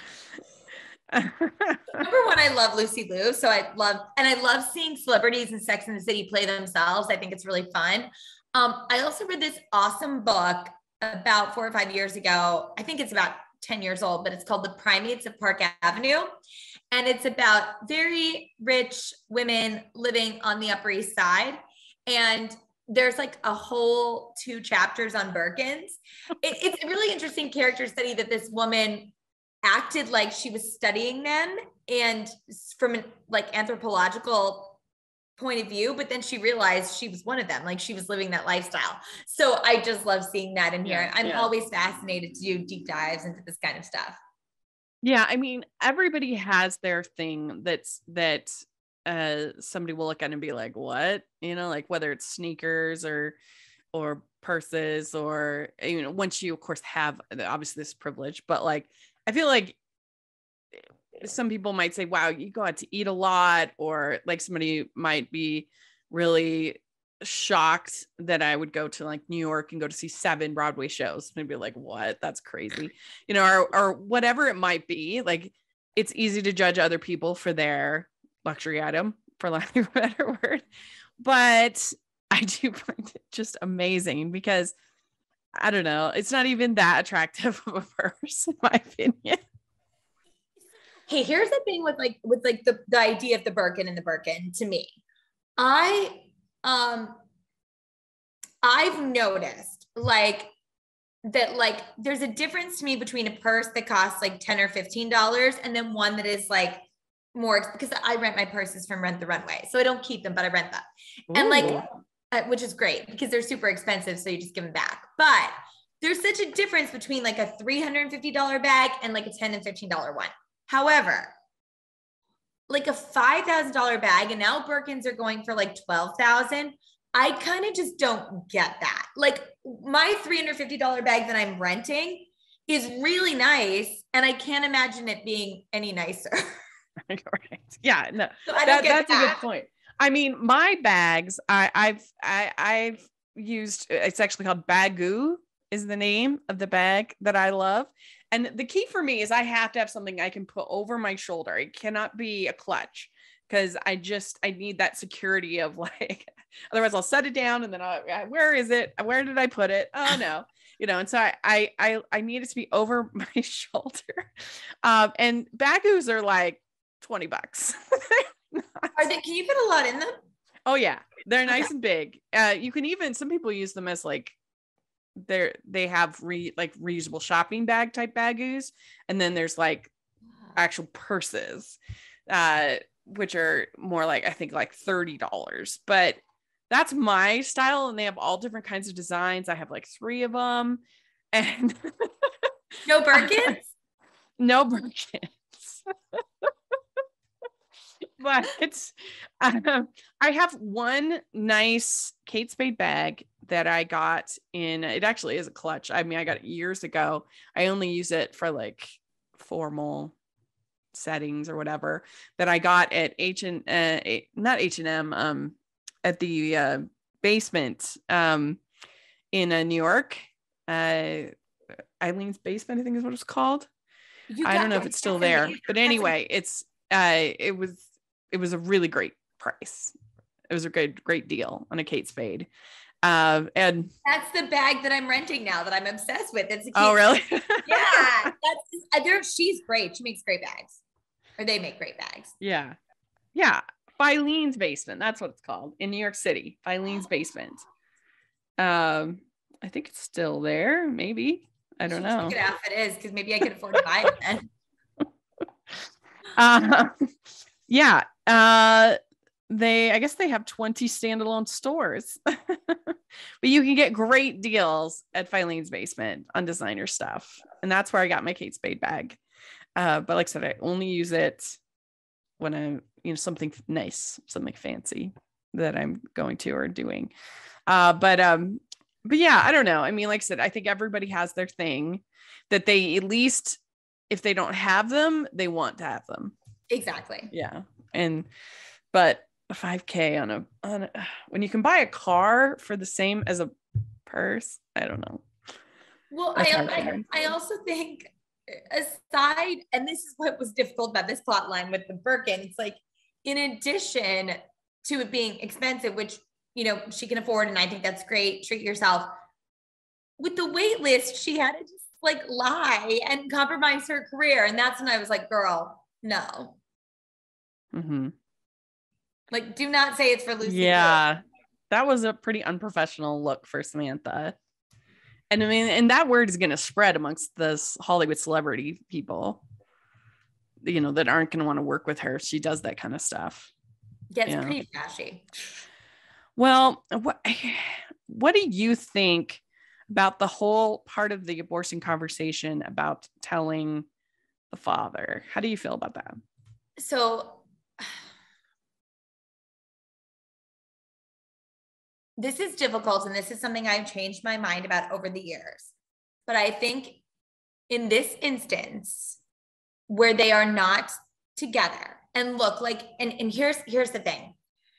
Number one, I love Lucy Liu. So I love, and I love seeing celebrities in Sex and the City play themselves. I think it's really fun. Um, I also read this awesome book about four or five years ago. I think it's about ten years old, but it's called The Primates of Park Avenue. And it's about very rich women living on the Upper East Side. And there's like a whole two chapters on Birkins. It, it's a really interesting character study that this woman acted like she was studying them and from an like anthropological point of view, but then she realized she was one of them. Like she was living that lifestyle. So I just love seeing that in here. Yeah, I'm yeah. always fascinated to do deep dives into this kind of stuff. Yeah. I mean, everybody has their thing that's, that uh, somebody will look at and be like, what, you know, like whether it's sneakers or, or purses or, you know, once you of course have obviously this privilege, but like, I feel like some people might say, wow, you go out to eat a lot, or like somebody might be really shocked that I would go to like New York and go to see seven Broadway shows. And I'd be like, what? That's crazy. You know, or, or whatever it might be. Like, it's easy to judge other people for their luxury item, for lack of a better word. But I do find it just amazing because I don't know, it's not even that attractive of a purse, in my opinion. Hey, here's the thing with like with like the, the idea of the Birkin and the Birkin to me. I um I've noticed like that like there's a difference to me between a purse that costs like ten or fifteen dollars and then one that is like more, because I rent my purses from Rent the Runway. So I don't keep them, but I rent them. Ooh. And like uh, which is great because they're super expensive, so you just give them back. But there's such a difference between like a three hundred fifty dollars bag and like a ten and fifteen dollars one. However, like a five thousand dollars bag, and now Birkins are going for like twelve thousand dollars. I kind of just don't get that. Like my three hundred fifty dollars bag that I'm renting is really nice, and I can't imagine it being any nicer. Right. Yeah, no, so I don't that, get that's that. a good point. I mean, my bags, I, I've I, I've used. It's actually called Baggu, is the name of the bag that I love. And the key for me is I have to have something I can put over my shoulder. It cannot be a clutch because I just, I need that security of like, Otherwise I'll set it down and then I'll, where is it? Where did I put it? Oh no. You know, and so I, I, I, I need it to be over my shoulder. Um, and bagus are like twenty bucks. Are they, can you put a lot in them? Oh yeah. They're nice Okay. and big. Uh, you can even, some people use them as like, they're, they have re like reusable shopping bag type bagus. And then there's like actual purses, uh, which are more like, I think like thirty dollars, but that's my style. And they have all different kinds of designs. I have like three of them and No Birkins? no Birkins. But um, I have one nice Kate Spade bag that I got in, it actually is a clutch. I mean, I got it years ago. I only use it for like formal settings or whatever, that I got at H and uh, not H and M, um, at the uh, basement um, in uh, New York. Uh, Eileen's Basement, I think is what it's called. You I got don't know if it. it's still That's there, amazing. but That's anyway, it's uh, it was it was a really great price. It was a great great deal on a Kate Spade. Uh, and That's the bag that I'm renting now that I'm obsessed with. It's a oh, cute- really? Yeah, that's uh, there. She's great. She makes great bags, or they make great bags. Yeah, yeah. Filene's Basement. That's what it's called in New York City. Filene's Basement. Um, I think it's still there. Maybe, I don't know. Check it out if it is, because maybe I could afford to buy it then. Uh, yeah. Uh, they, I guess they have twenty standalone stores, but you can get great deals at Filene's Basement on designer stuff. And that's where I got my Kate Spade bag. Uh, but like I said, I only use it when I'm, you know, something nice, something fancy that I'm going to or doing. Uh, but, um, but yeah, I don't know. I mean, like I said, I think everybody has their thing that they, at least if they don't have them, they want to have them. Exactly. Yeah. And, but a five K on a, on a, when you can buy a car for the same as a purse, I don't know. Well, That's I, hard for I me. I also think aside, and this is what was difficult about this plot line with the Birkin, it's like in addition to it being expensive, which, you know, she can afford, and I think that's great, treat yourself. With the wait list, she had to just like lie and compromise her career. And that's when I was like, girl, no. Mm-hmm. Like, do not say it's for Lucy. Yeah, that was a pretty unprofessional look for Samantha. And I mean, and that word is going to spread amongst this Hollywood celebrity people, you know, that aren't going to want to work with her if she does that kind of stuff. Gets Yeah. pretty trashy. Well, what, what do you think about the whole part of the abortion conversation about telling the father? How do you feel about that? So this is difficult, and this is something I've changed my mind about over the years. But I think in this instance, where they are not together, and look, like, and, and here's here's the thing.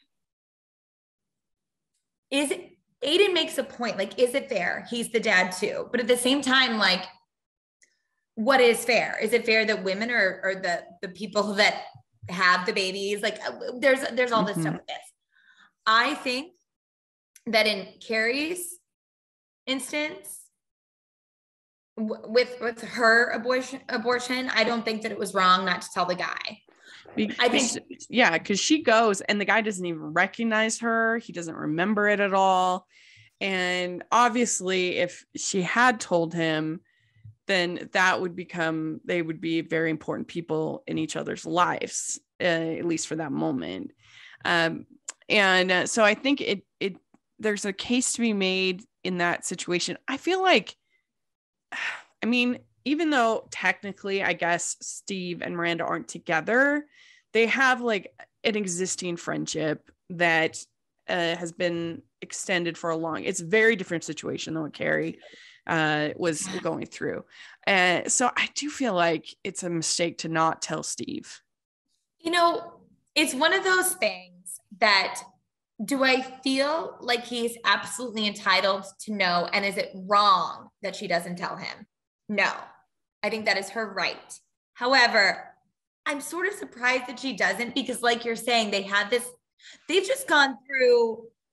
Is Aiden makes a point, like, is it fair? He's the dad too. But at the same time, like, what is fair? Is it fair that women are, are the, the people that have the babies? Like, there's there's all this Mm-hmm. stuff with this. I think that in Carrie's instance, w- with with her abortion, abortion, I don't think that it was wrong not to tell the guy. Because, I think- yeah, because she goes and the guy doesn't even recognize her. He doesn't remember it at all. And obviously, if she had told him, then that would become, they would be very important people in each other's lives, uh, at least for that moment. Um, and uh, so I think it, it, there's a case to be made in that situation. I feel like, I mean, even though technically, I guess Steve and Miranda aren't together, they have like an existing friendship that uh, has been extended for a long, it's a very different situation than what Carrie uh, was going through. And so I do feel like it's a mistake to not tell Steve. You know, it's one of those things that, do I feel like he's absolutely entitled to know? And is it wrong that she doesn't tell him? No, I think that is her right. However, I'm sort of surprised that she doesn't, because like you're saying, they had this, they've just gone through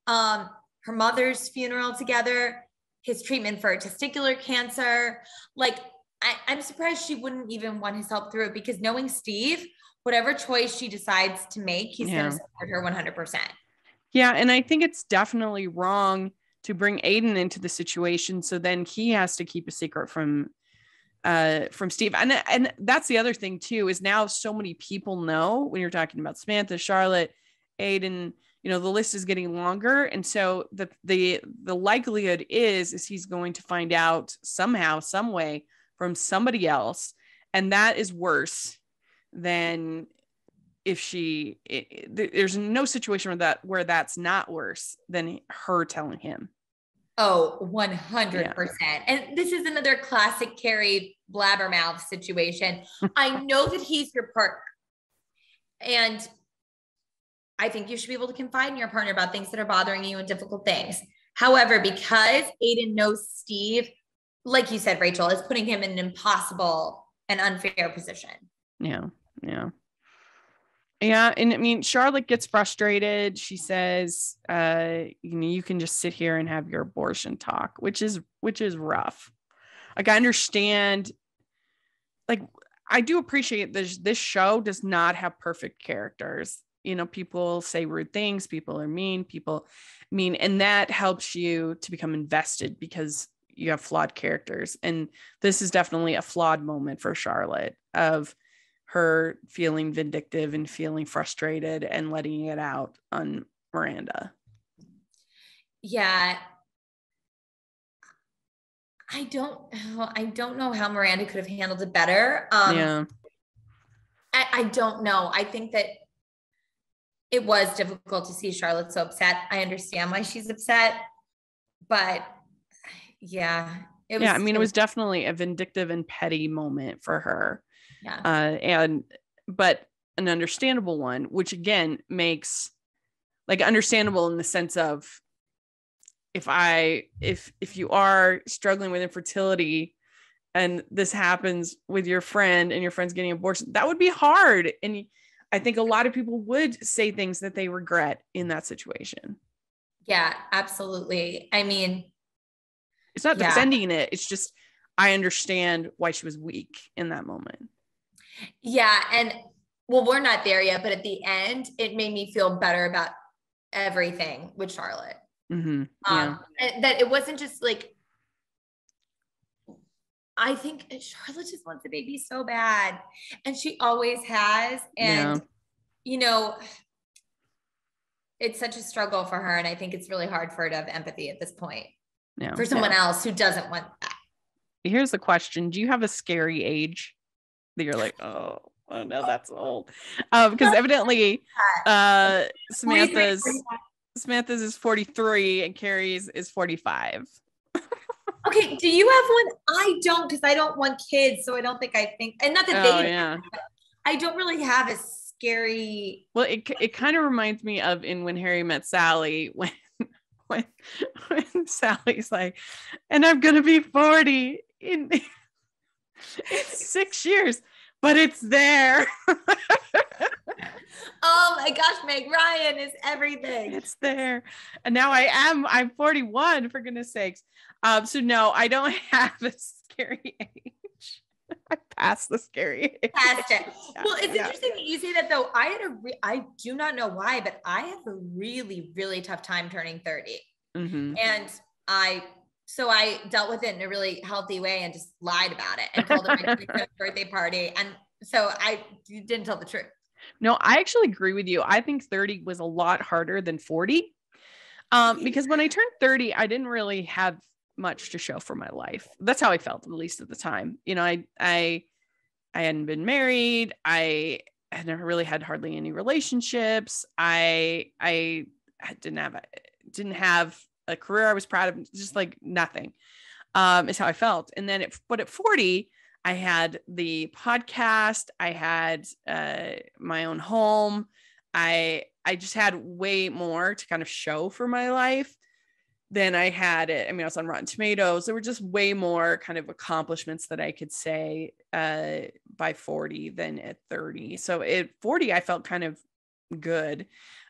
um, her mother's funeral together, his treatment for testicular cancer. Like, I, I'm surprised she wouldn't even want his help through it, because knowing Steve, whatever choice she decides to make, he's Yeah. going to support her one hundred percent. Yeah. And I think it's definitely wrong to bring Aiden into the situation. So then he has to keep a secret from, uh, from Steve. And, and that's the other thing too, is now so many people know when you're talking about Samantha, Charlotte, Aiden, you know, the list is getting longer. And so the, the, the likelihood is, is he's going to find out somehow, some way from somebody else. And that is worse than if she, it, it, there's no situation where that, where that's not worse than her telling him. Oh, one hundred percent. Yeah. And this is another classic Carrie blabbermouth situation. I know that he's your partner, and I think you should be able to confide in your partner about things that are bothering you and difficult things. However, because Aiden knows Steve, like you said, Rachel, is putting him in an impossible and unfair position. Yeah. Yeah. Yeah. And I mean, Charlotte gets frustrated. She says, uh, you know, you can just sit here and have your abortion talk, which is, which is rough. Like, I understand, like, I do appreciate this. This show does not have perfect characters. You know, people say rude things, people are mean, people mean, and that helps you to become invested because you have flawed characters. And this is definitely a flawed moment for Charlotte, of her feeling vindictive and feeling frustrated and letting it out on Miranda. Yeah. I don't, I don't know how Miranda could have handled it better. Um, yeah. I, I don't know. I think that it was difficult to see Charlotte so upset. I understand why she's upset, but yeah. It was, yeah. I mean, it was definitely a vindictive and petty moment for her. Yeah. Uh, and, but an understandable one, which again makes, like, understandable in the sense of, if I, if, if you are struggling with infertility and this happens with your friend and your friend's getting abortion, that would be hard. And I think a lot of people would say things that they regret in that situation. Yeah, absolutely. I mean, it's not yeah. defending it. It's just, I understand why she was weak in that moment. Yeah. And well, we're not there yet, but at the end, it made me feel better about everything with Charlotte. Mm-hmm. Yeah. Um, and that it wasn't just like, I think Charlotte just wants a baby so bad, and she always has. And, yeah. you know, it's such a struggle for her. And I think it's really hard for her to have empathy at this point yeah. for someone yeah. else who doesn't want that. Here's the question. Do you have a scary age that you're like, oh, oh no, that's old? Um, because evidently uh, Samantha's Samantha's is forty-three and Carrie's is forty-five. Okay, do you have one? I don't, because I don't want kids, so I don't think I think, and not that oh, they, yeah. I don't really have a scary. Well, it it kind of reminds me of in When Harry Met Sally, when when when Sally's like, and I'm gonna be forty in, in six years, but it's there. Oh my gosh, Meg Ryan is everything. It's there. And now I am, I'm forty-one, for goodness sakes. Um, so no, I don't have a scary age. I passed the scary age. Passed it. Yeah, well, it's yeah. interesting that you say that though. I had a, re- I do not know why, but I had a really, really tough time turning thirty. Mm-hmm. And I, so I dealt with it in a really healthy way and just lied about it and told it my birthday party. And so I didn't tell the truth. No, I actually agree with you. I think thirty was a lot harder than forty. Um, because when I turned thirty, I didn't really have much to show for my life. That's how I felt, at least at the time. You know, I I I hadn't been married. I had never really had hardly any relationships. I I didn't have a, didn't have a career I was proud of. Just like nothing. Um, is how I felt. And then, it, but at forty, I had the podcast. I had uh, my own home. I I just had way more to kind of show for my life than I had it. I mean, I was on Rotten Tomatoes. There were just way more kind of accomplishments that I could say uh, by forty than at thirty. So at forty, I felt kind of good.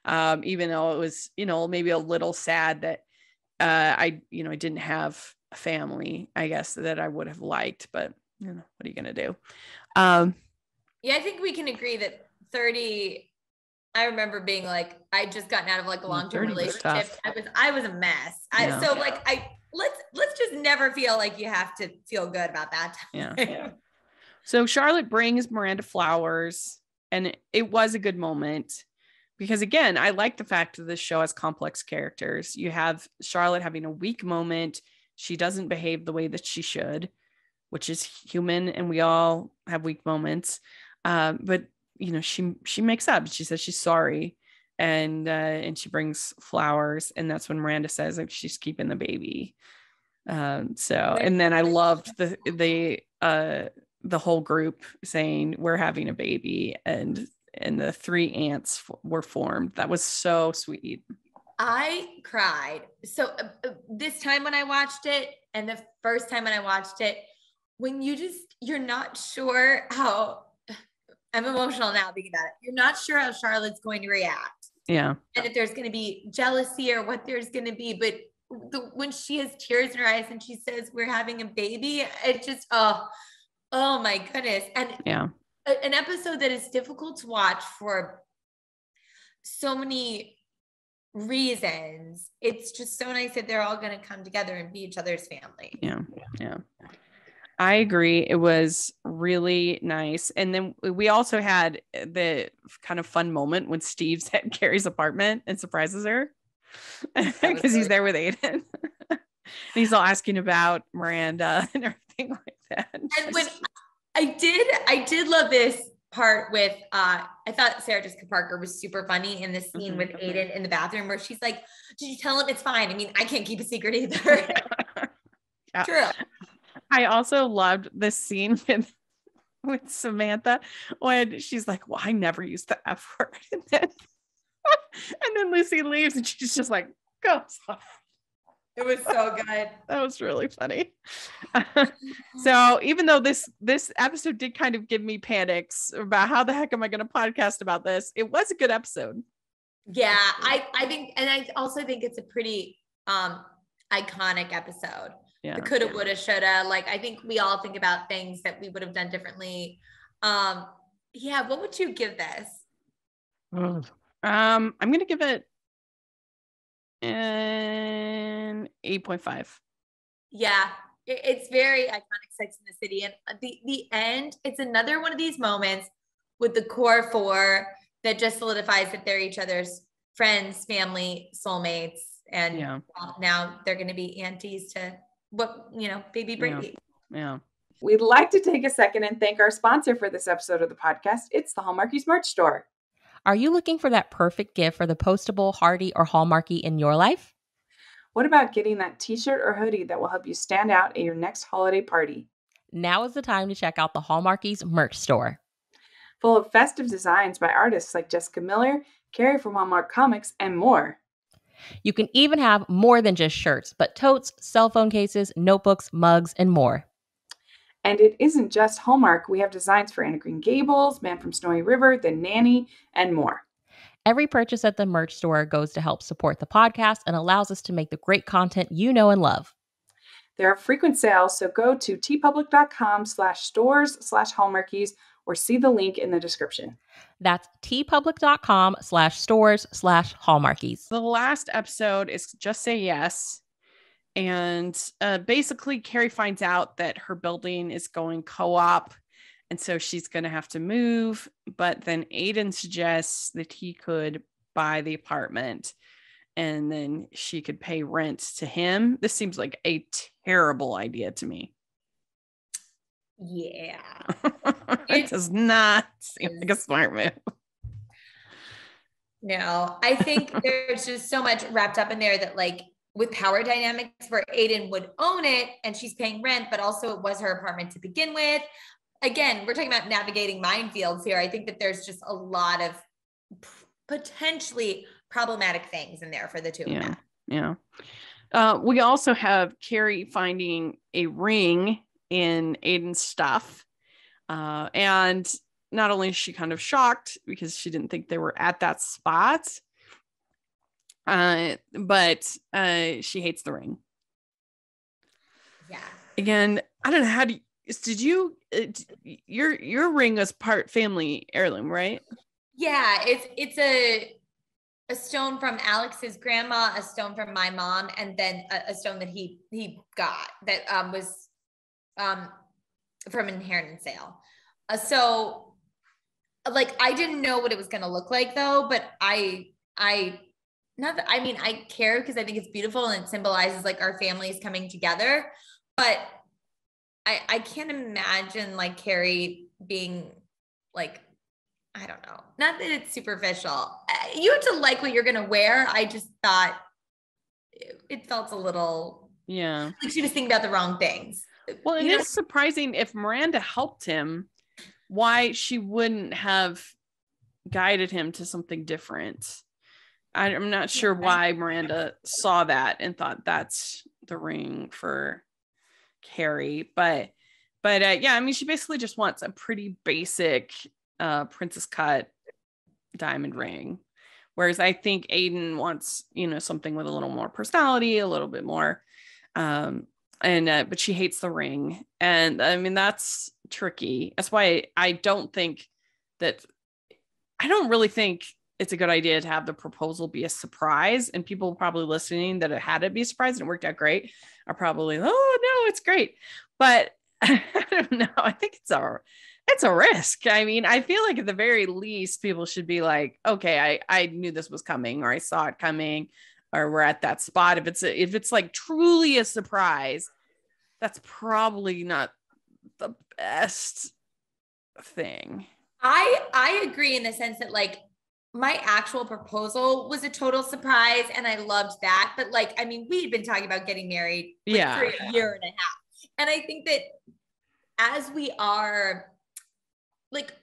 Um, even though it was, you know, maybe a little sad that uh, I, you know, I didn't have a family, I guess, that I would have liked, but you know, what are you going to do? Um, yeah, I think we can agree that thirty, I remember being like, I just gotten out of like a long-term relationship. I was, I was a mess. Yeah. I, so like, I, let's, let's just never feel like you have to feel good about that time. Yeah. So Charlotte brings Miranda flowers, and it was a good moment because, again, I like the fact that this show has complex characters. You have Charlotte having a weak moment. She doesn't behave the way that she should, which is human, and we all have weak moments. Um, but you know, she she makes up. She says she's sorry, and uh, and she brings flowers, and that's when Miranda says like she's keeping the baby. Um, so, and then I loved the the uh, the whole group saying we're having a baby, and and the three aunts f- were formed. That was so sweet. I cried. So uh, this time when I watched it, and the first time when I watched it, when you just you're not sure how. I'm emotional now thinking about it. You're not sure how Charlotte's going to react. Yeah. And if there's going to be jealousy or what there's going to be. But the, when she has tears in her eyes and she says, we're having a baby, it just, oh, oh my goodness. And yeah, a, an episode that is difficult to watch for so many reasons. It's just so nice that they're all going to come together and be each other's family. Yeah. Yeah. I agree. It was really nice. And then we also had the kind of fun moment when Steve's at Carrie's apartment and surprises her because he's there with Aiden. And he's all asking about Miranda and everything like that. And when I did, I did love this part with, uh, I thought Sarah Jessica Parker was super funny in this scene mm-hmm. with Aiden in the bathroom where she's like, did you tell him it's fine? I mean, I can't keep a secret either. Yeah. True. I also loved this scene with, with Samantha when she's like, well, I never use the F word. And then, and then Lucy leaves and she's just like, go. It was so good. That was really funny. So even though this, this episode did kind of give me panics about how the heck am I going to podcast about this, it was a good episode. Yeah, I, I think, and I also think it's a pretty um, iconic episode. Yeah. The coulda, woulda, shoulda. Like, I think we all think about things that we would have done differently. Um, yeah. What would you give this? Um, I'm going to give it an eight point five. Yeah. It, it's very iconic Sex in the City. And the, the end, it's another one of these moments with the core four that just solidifies that they're each other's friends, family, soulmates. And yeah. now they're going to be aunties to what, you know, baby Brady. Yeah. yeah. We'd like to take a second and thank our sponsor for this episode of the podcast. It's the Hallmarkies merch store. Are you looking for that perfect gift for the postable, Hardy, or Hallmarky in your life? What about getting that t-shirt or hoodie that will help you stand out at your next holiday party? Now is the time to check out the Hallmarkies merch store. Full of festive designs by artists like Jessica Miller, Carrie from Hallmark Comics, and more. You can even have more than just shirts, but totes, cell phone cases, notebooks, mugs, and more. And it isn't just Hallmark. We have designs for Anna Green Gables, Man from Snowy River, The Nanny, and more. Every purchase at the merch store goes to help support the podcast and allows us to make the great content you know and love. There are frequent sales, so go to tpublic.com slash stores slash Hallmarkies or see the link in the description. That's tpublic.com slash stores slash Hallmarkies. The last episode is Just Say Yes. And uh, basically, Carrie finds out that her building is going co-op. And so she's going to have to move. But then Aiden suggests that he could buy the apartment and then she could pay rent to him. This seems like a terrible idea to me. Yeah. It does not seem like a smart move. No, I think there's just so much wrapped up in there that, like, with power dynamics where Aiden would own it and she's paying rent, but also it was her apartment to begin with. Again, we're talking about navigating minefields here. I think that there's just a lot of p- potentially problematic things in there for the two yeah, of them. Yeah. Uh, we also have Carrie finding a ring in Aiden's stuff. Uh, and not only is she kind of shocked because she didn't think they were at that spot, Uh, but uh, she hates the ring. Yeah. Again, I don't know how do you, did you uh, your your ring was part family heirloom, right? Yeah, it's it's a a stone from Alex's grandma, a stone from my mom, and then a, a stone that he he got that um was um from an inheritance sale. Uh, so like I didn't know what it was gonna look like though, but I I not that I mean I care because I think it's beautiful and it symbolizes like our families coming together. But I I can't imagine like Carrie being like, I don't know. Not that it's superficial. You have to like what you're going to wear. I just thought it, it felt a little, yeah, like she was thinking about the wrong things. Well, it you is know? surprising if Miranda helped him, why she wouldn't have guided him to something different. I, I'm not sure why Miranda saw that and thought that's the ring for Carrie, but but uh, yeah, I mean, she basically just wants a pretty basic uh, princess cut diamond ring, whereas I think Aiden wants, you know, something with a little more personality, a little bit more. Um, and uh, but she hates the ring, and I mean that's tricky. That's why I don't think that I don't really think it's a good idea to have the proposal be a surprise. And people probably listening that it had to be a surprise and it worked out great are probably, oh no, it's great. But I don't know. I think it's a it's a risk. I mean, I feel like at the very least, people should be like, okay, I I knew this was coming, or I saw it coming, or we're at that spot. If it's a, if it's like truly a surprise, that's probably not the best thing. I I agree in the sense that like my actual proposal was a total surprise and I loved that. But like, I mean, we had been talking about getting married like, yeah. for a year and a half. And I think that as we are like,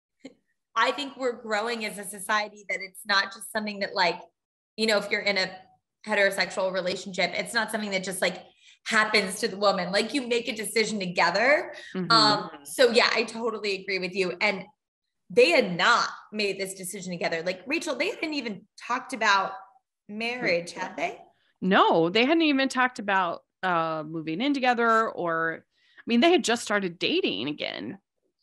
I think we're growing as a society that it's not just something that like, you know, if you're in a heterosexual relationship, it's not something that just like happens to the woman. Like you make a decision together. Mm-hmm. Um, so yeah, I totally agree with you. And they had not made this decision together. Like Rachel, they hadn't even talked about marriage, had they? No, they hadn't even talked about uh, moving in together, or, I mean, they had just started dating again.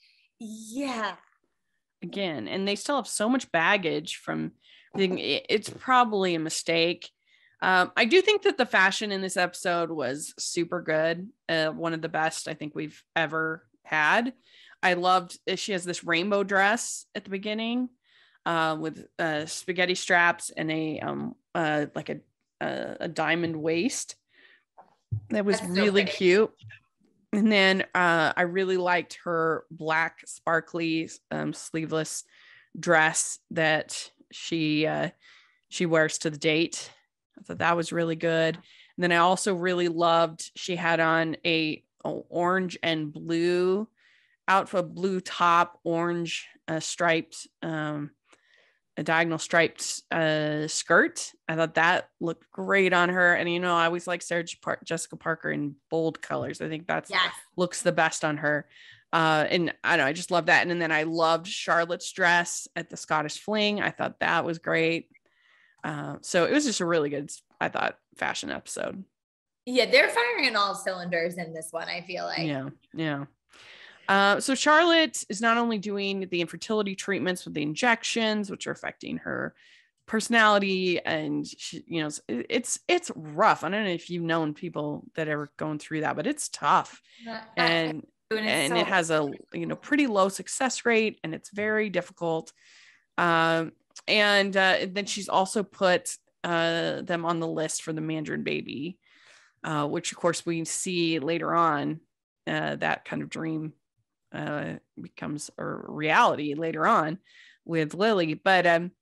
Yeah. Again, and they still have so much baggage from, it's probably a mistake. Um, I do think that the fashion in this episode was super good. Uh, one of the best I think we've ever had. I loved, she has this rainbow dress at the beginning uh, with uh, spaghetti straps and a um uh, like a uh, a diamond waist. That was That's really so cute. And then uh, I really liked her black sparkly um, sleeveless dress that she uh, she wears to the date. I thought that was really good. And then I also really loved, she had on a, a orange and blue outfit, blue top, orange uh, striped, um, a diagonal striped uh, skirt. I thought that looked great on her. And, you know, I always like Sarah Par- Jessica Parker in bold colors. I think that's yes. looks the best on her. Uh, and I don't know, I just love that. And then I loved Charlotte's dress at the Scottish Fling. I thought that was great. Uh, so it was just a really good, I thought, fashion episode. Yeah, they're firing on all cylinders in this one, I feel like. Yeah, yeah. Uh, so Charlotte is not only doing the infertility treatments with the injections, which are affecting her personality, and she, you know, it's it's rough. I don't know if you've known people that are going through that, but it's tough, Not, and and, and so- it has a you know pretty low success rate, and it's very difficult. Um, and uh, then she's also put uh, them on the list for the Mandarin baby, uh, which of course we see later on. Uh, that kind of dream uh becomes a reality later on with Lily, but um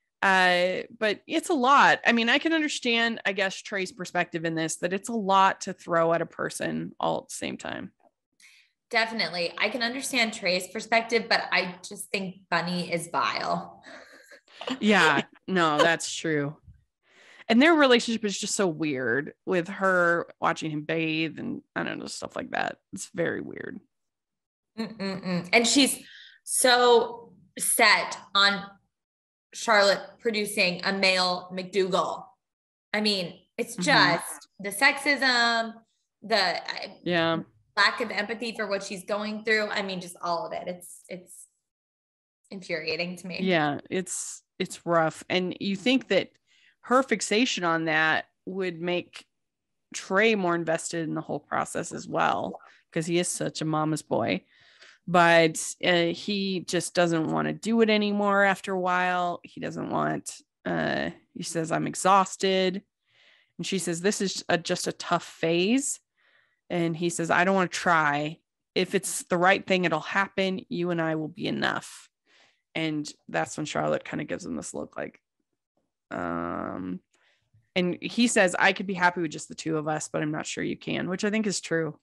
uh but it's a lot. I mean, I can understand, I guess, Trey's perspective in this, that it's a lot to throw at a person all at the same time. Definitely, I can understand Trey's perspective, but I just think Bunny is vile. Yeah, no, that's true. And their relationship is just so weird, with her watching him bathe and I don't know, stuff like that. It's very weird. Mm-mm-mm. And she's so set on Charlotte producing a male McDougal. I mean, it's Mhm. just the sexism, the Yeah. lack of empathy for what she's going through. I mean, just all of it. It's, it's infuriating to me. Yeah, it's it's rough. And you think that her fixation on that would make Trey more invested in the whole process as well, because he is such a mama's boy. But uh, he just doesn't want to do it anymore after a while. He doesn't want, uh, he says, I'm exhausted. And she says, this is a, just a tough phase. And he says, I don't want to try. If it's the right thing, it'll happen. You and I will be enough. And that's when Charlotte kind of gives him this look like, um, and he says, I could be happy with just the two of us, but I'm not sure you can, which I think is true.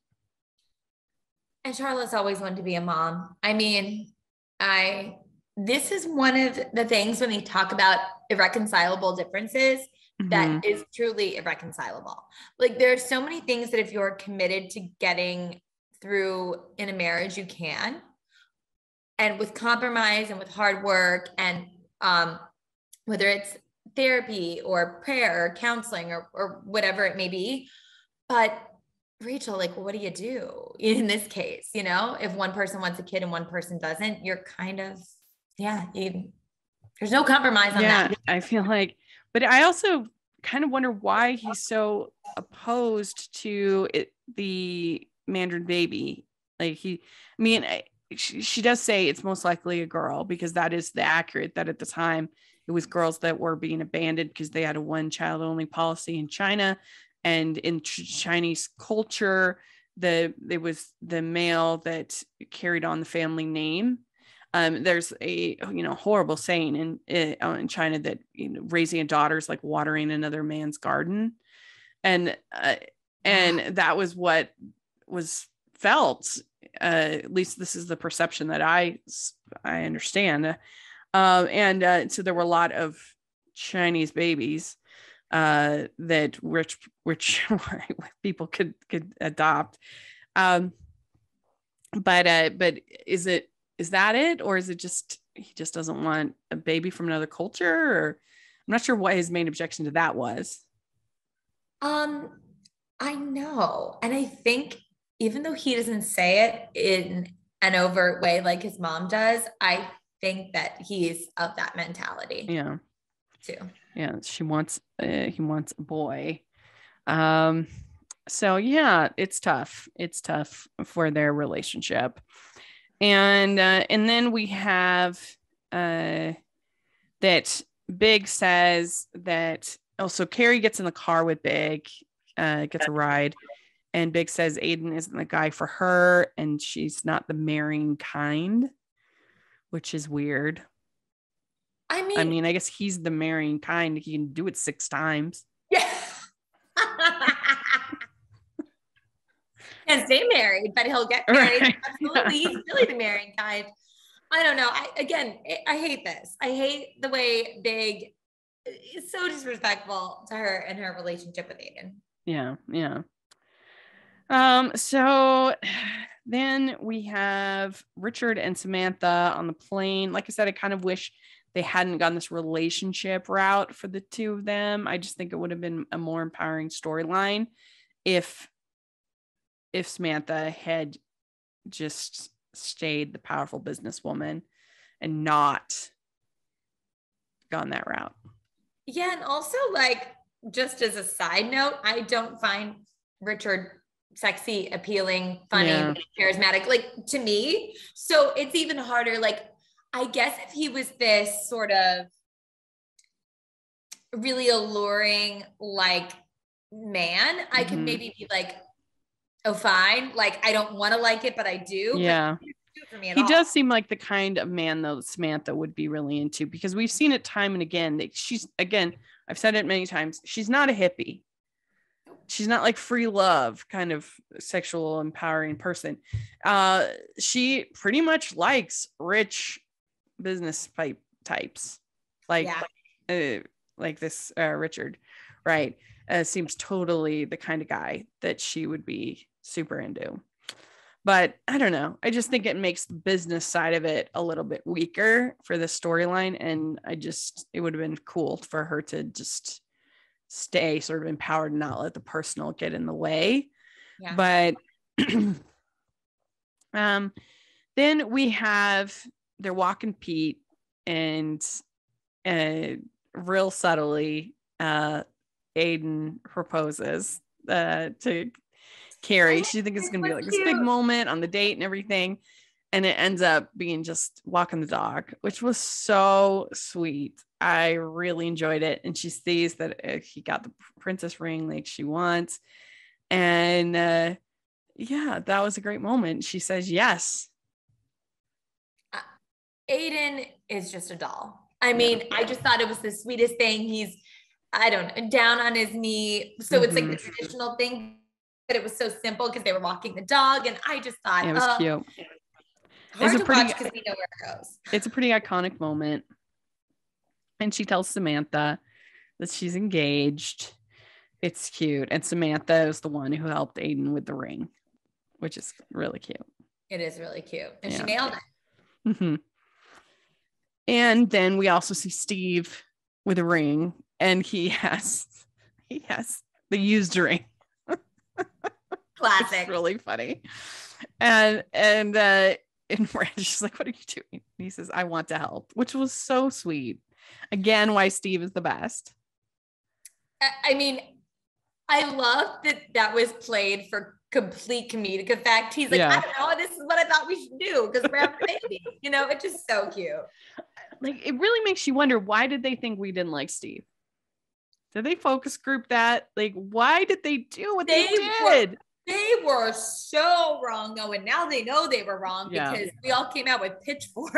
And Charlotte's always wanted to be a mom. I mean, I, this is one of the things when they talk about irreconcilable differences Mhm. that is truly irreconcilable. Like there are so many things that if you're committed to getting through in a marriage, you can. And with compromise and with hard work and um, whether it's therapy or prayer or counseling or, or whatever it may be. But Rachel, like, what do you do in this case? You know, if one person wants a kid and one person doesn't, you're kind of, yeah, you, there's no compromise on Yeah, that. I feel like, but I also kind of wonder why he's so opposed to it, the Mandarin baby. Like he, I mean, I, she, she does say it's most likely a girl because that is the accurate, that at the time it was girls that were being abandoned because they had a one child only policy in China. And in ch- Chinese culture, the there was the male that carried on the family name. Um, there's a you know horrible saying in in China that you know, raising a daughter is like watering another man's garden, and uh, and that was what was felt. Uh, at least this is the perception that I I understand. Uh, and uh, so there were a lot of Chinese babies uh that rich rich people could could adopt, um but uh but is it is that it, or is it just he just doesn't want a baby from another culture? Or I'm not sure what his main objection to that was. Um, I know. And I think even though he doesn't say it in an overt way like his mom does, I think that he's of that mentality. Yeah. Too. Yeah, she wants uh, he wants a boy. Um so yeah, it's tough. It's tough for their relationship. And uh and then we have uh that Big says that also Carrie gets in the car with Big, uh gets a ride, and Big says Aiden isn't the guy for her and she's not the marrying kind, which is weird. I mean, I mean, I guess he's the marrying kind. He can do it six times. Yeah. Can't stay married, but he'll get married. Right. Absolutely. He's really the marrying kind. I don't know. I again, I hate this. I hate the way Big is so disrespectful to her and her relationship with Aiden. Yeah, yeah. Um, so then we have Richard and Samantha on the plane. Like I said, I kind of wish they hadn't gone this relationship route for the two of them. I just think it would have been a more empowering storyline if if Samantha had just stayed the powerful businesswoman and not gone that route. Yeah, and also like just as a side note, I don't find Richard sexy, appealing, funny, Yeah. charismatic, like to me. So it's even harder. Like, I guess if he was this sort of really alluring, like man, I could Mhm. maybe be like, oh, fine. Like, I don't want to like it, but I do. Yeah. But he doesn't do it for me at He all. does seem like the kind of man though that Samantha would be really into, because we've seen it time and again that she's, again, I've said it many times, she's not a hippie. She's not like free love kind of sexual empowering person. Uh, she pretty much likes rich business type types, like Yeah. uh, like this uh, Richard, right? Uh, seems totally the kind of guy that she would be super into. But I don't know. I just think it makes the business side of it a little bit weaker for the storyline. And I just, it would have been cool for her to just stay sort of empowered and not let the personal get in the way. Yeah. But um, then we have they're walking Pete, and uh, real subtly, uh, Aiden proposes uh, to Carrie. She thinks it's gonna be like this big moment on the date and everything, and it ends up being just walking the dog, which was so sweet. I really enjoyed it. And she sees that uh, he got the princess ring like she wants, and uh, yeah, that was a great moment. She says yes. Uh, Aiden is just a doll. I mean, yeah. I just thought it was the sweetest thing. He's, I don't know, down on his knee. So mm-hmm. it's like the traditional thing, but it was so simple because they were walking the dog. And I just thought it was oh, cute. Hard it's to a pretty, watch because we know where it goes. It's a pretty iconic moment. And she tells Samantha that she's engaged. It's cute. And Samantha is the one who helped Aiden with the ring, which is really cute. It is really cute. And yeah. she nailed it. Mm-hmm. And then we also see Steve with a ring, and he has he has the used ring. Classic. It's really funny. And and uh and Randy's like, what are you doing? And he says, I want to help, which was so sweet. Again, why Steve is the best. I mean, I love that that was played for complete comedic effect. He's like, yeah. I don't know, this is what I thought we should do because we're having a baby. You know, it's just so cute. Like, it really makes you wonder, why did they think we didn't like Steve? Did they focus group that? Like, why did they do what they, they did? Were, they were so wrong, though, and now they know they were wrong yeah. because we all came out with pitchforks.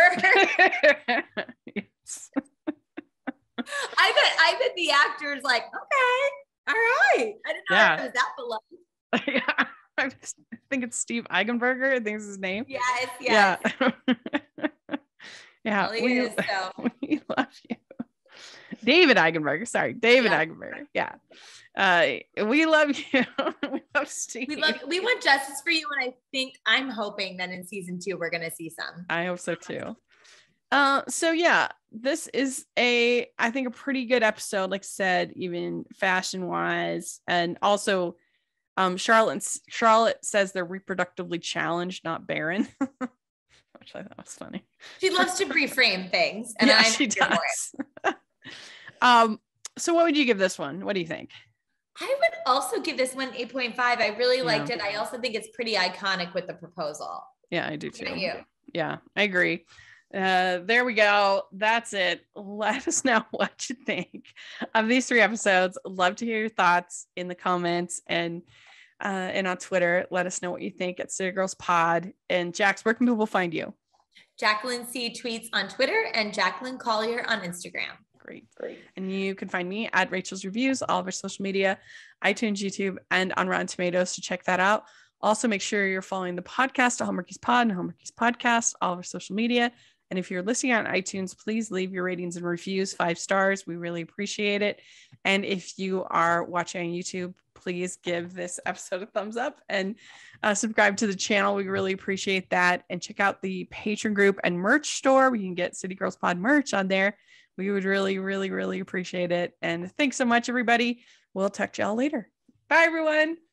Yes. I bet I bet the actor's like, okay, all right. I didn't know yeah. it was that beloved. Yeah. I think it's Steve Eigenberger. I think is his name. Yes, yes. Yeah. Yeah. Well, we, is, so. we love you. David Eigenberger. Sorry, David yeah. Eigenberger. Yeah. Uh, we love you. We love Steve. We love we want justice for you, and I think I'm hoping that in season two we're gonna see some. I hope so too. Uh, so yeah, this is a, I think a pretty good episode, like I said, even fashion wise. And also, um, Charlotte, Charlotte says they're reproductively challenged, not barren, which I thought was funny. She loves to reframe things. And yeah, I'm she does. um, so what would you give this one? What do you think? I would also give this one eight point five. I really liked yeah. it. I also think it's pretty iconic with the proposal. Yeah, I do too. What about you? Yeah, I agree. Uh, there we go. That's it. Let us know what you think of these three episodes. Love to hear your thoughts in the comments and uh, and on Twitter. Let us know what you think at City Girls Pod. And Jax, where can people find you? Jacqueline C tweets on Twitter and Jacqueline Collier on Instagram. Great. Great. And you can find me at Rachel's Reviews, all of our social media, iTunes, YouTube, and on Rotten Tomatoes to check that out. Also, make sure you're following the podcast at Hallmarkies Pod and Hallmarkies Podcast, all of our social media. And if you're listening on iTunes, please leave your ratings and reviews, five stars. We really appreciate it. And if you are watching on YouTube, please give this episode a thumbs up and uh, subscribe to the channel. We really appreciate that. And check out the Patreon group and merch store. We can get City Girls Pod merch on there. We would really, really, really appreciate it. And thanks so much, everybody. We'll talk to y'all later. Bye, everyone.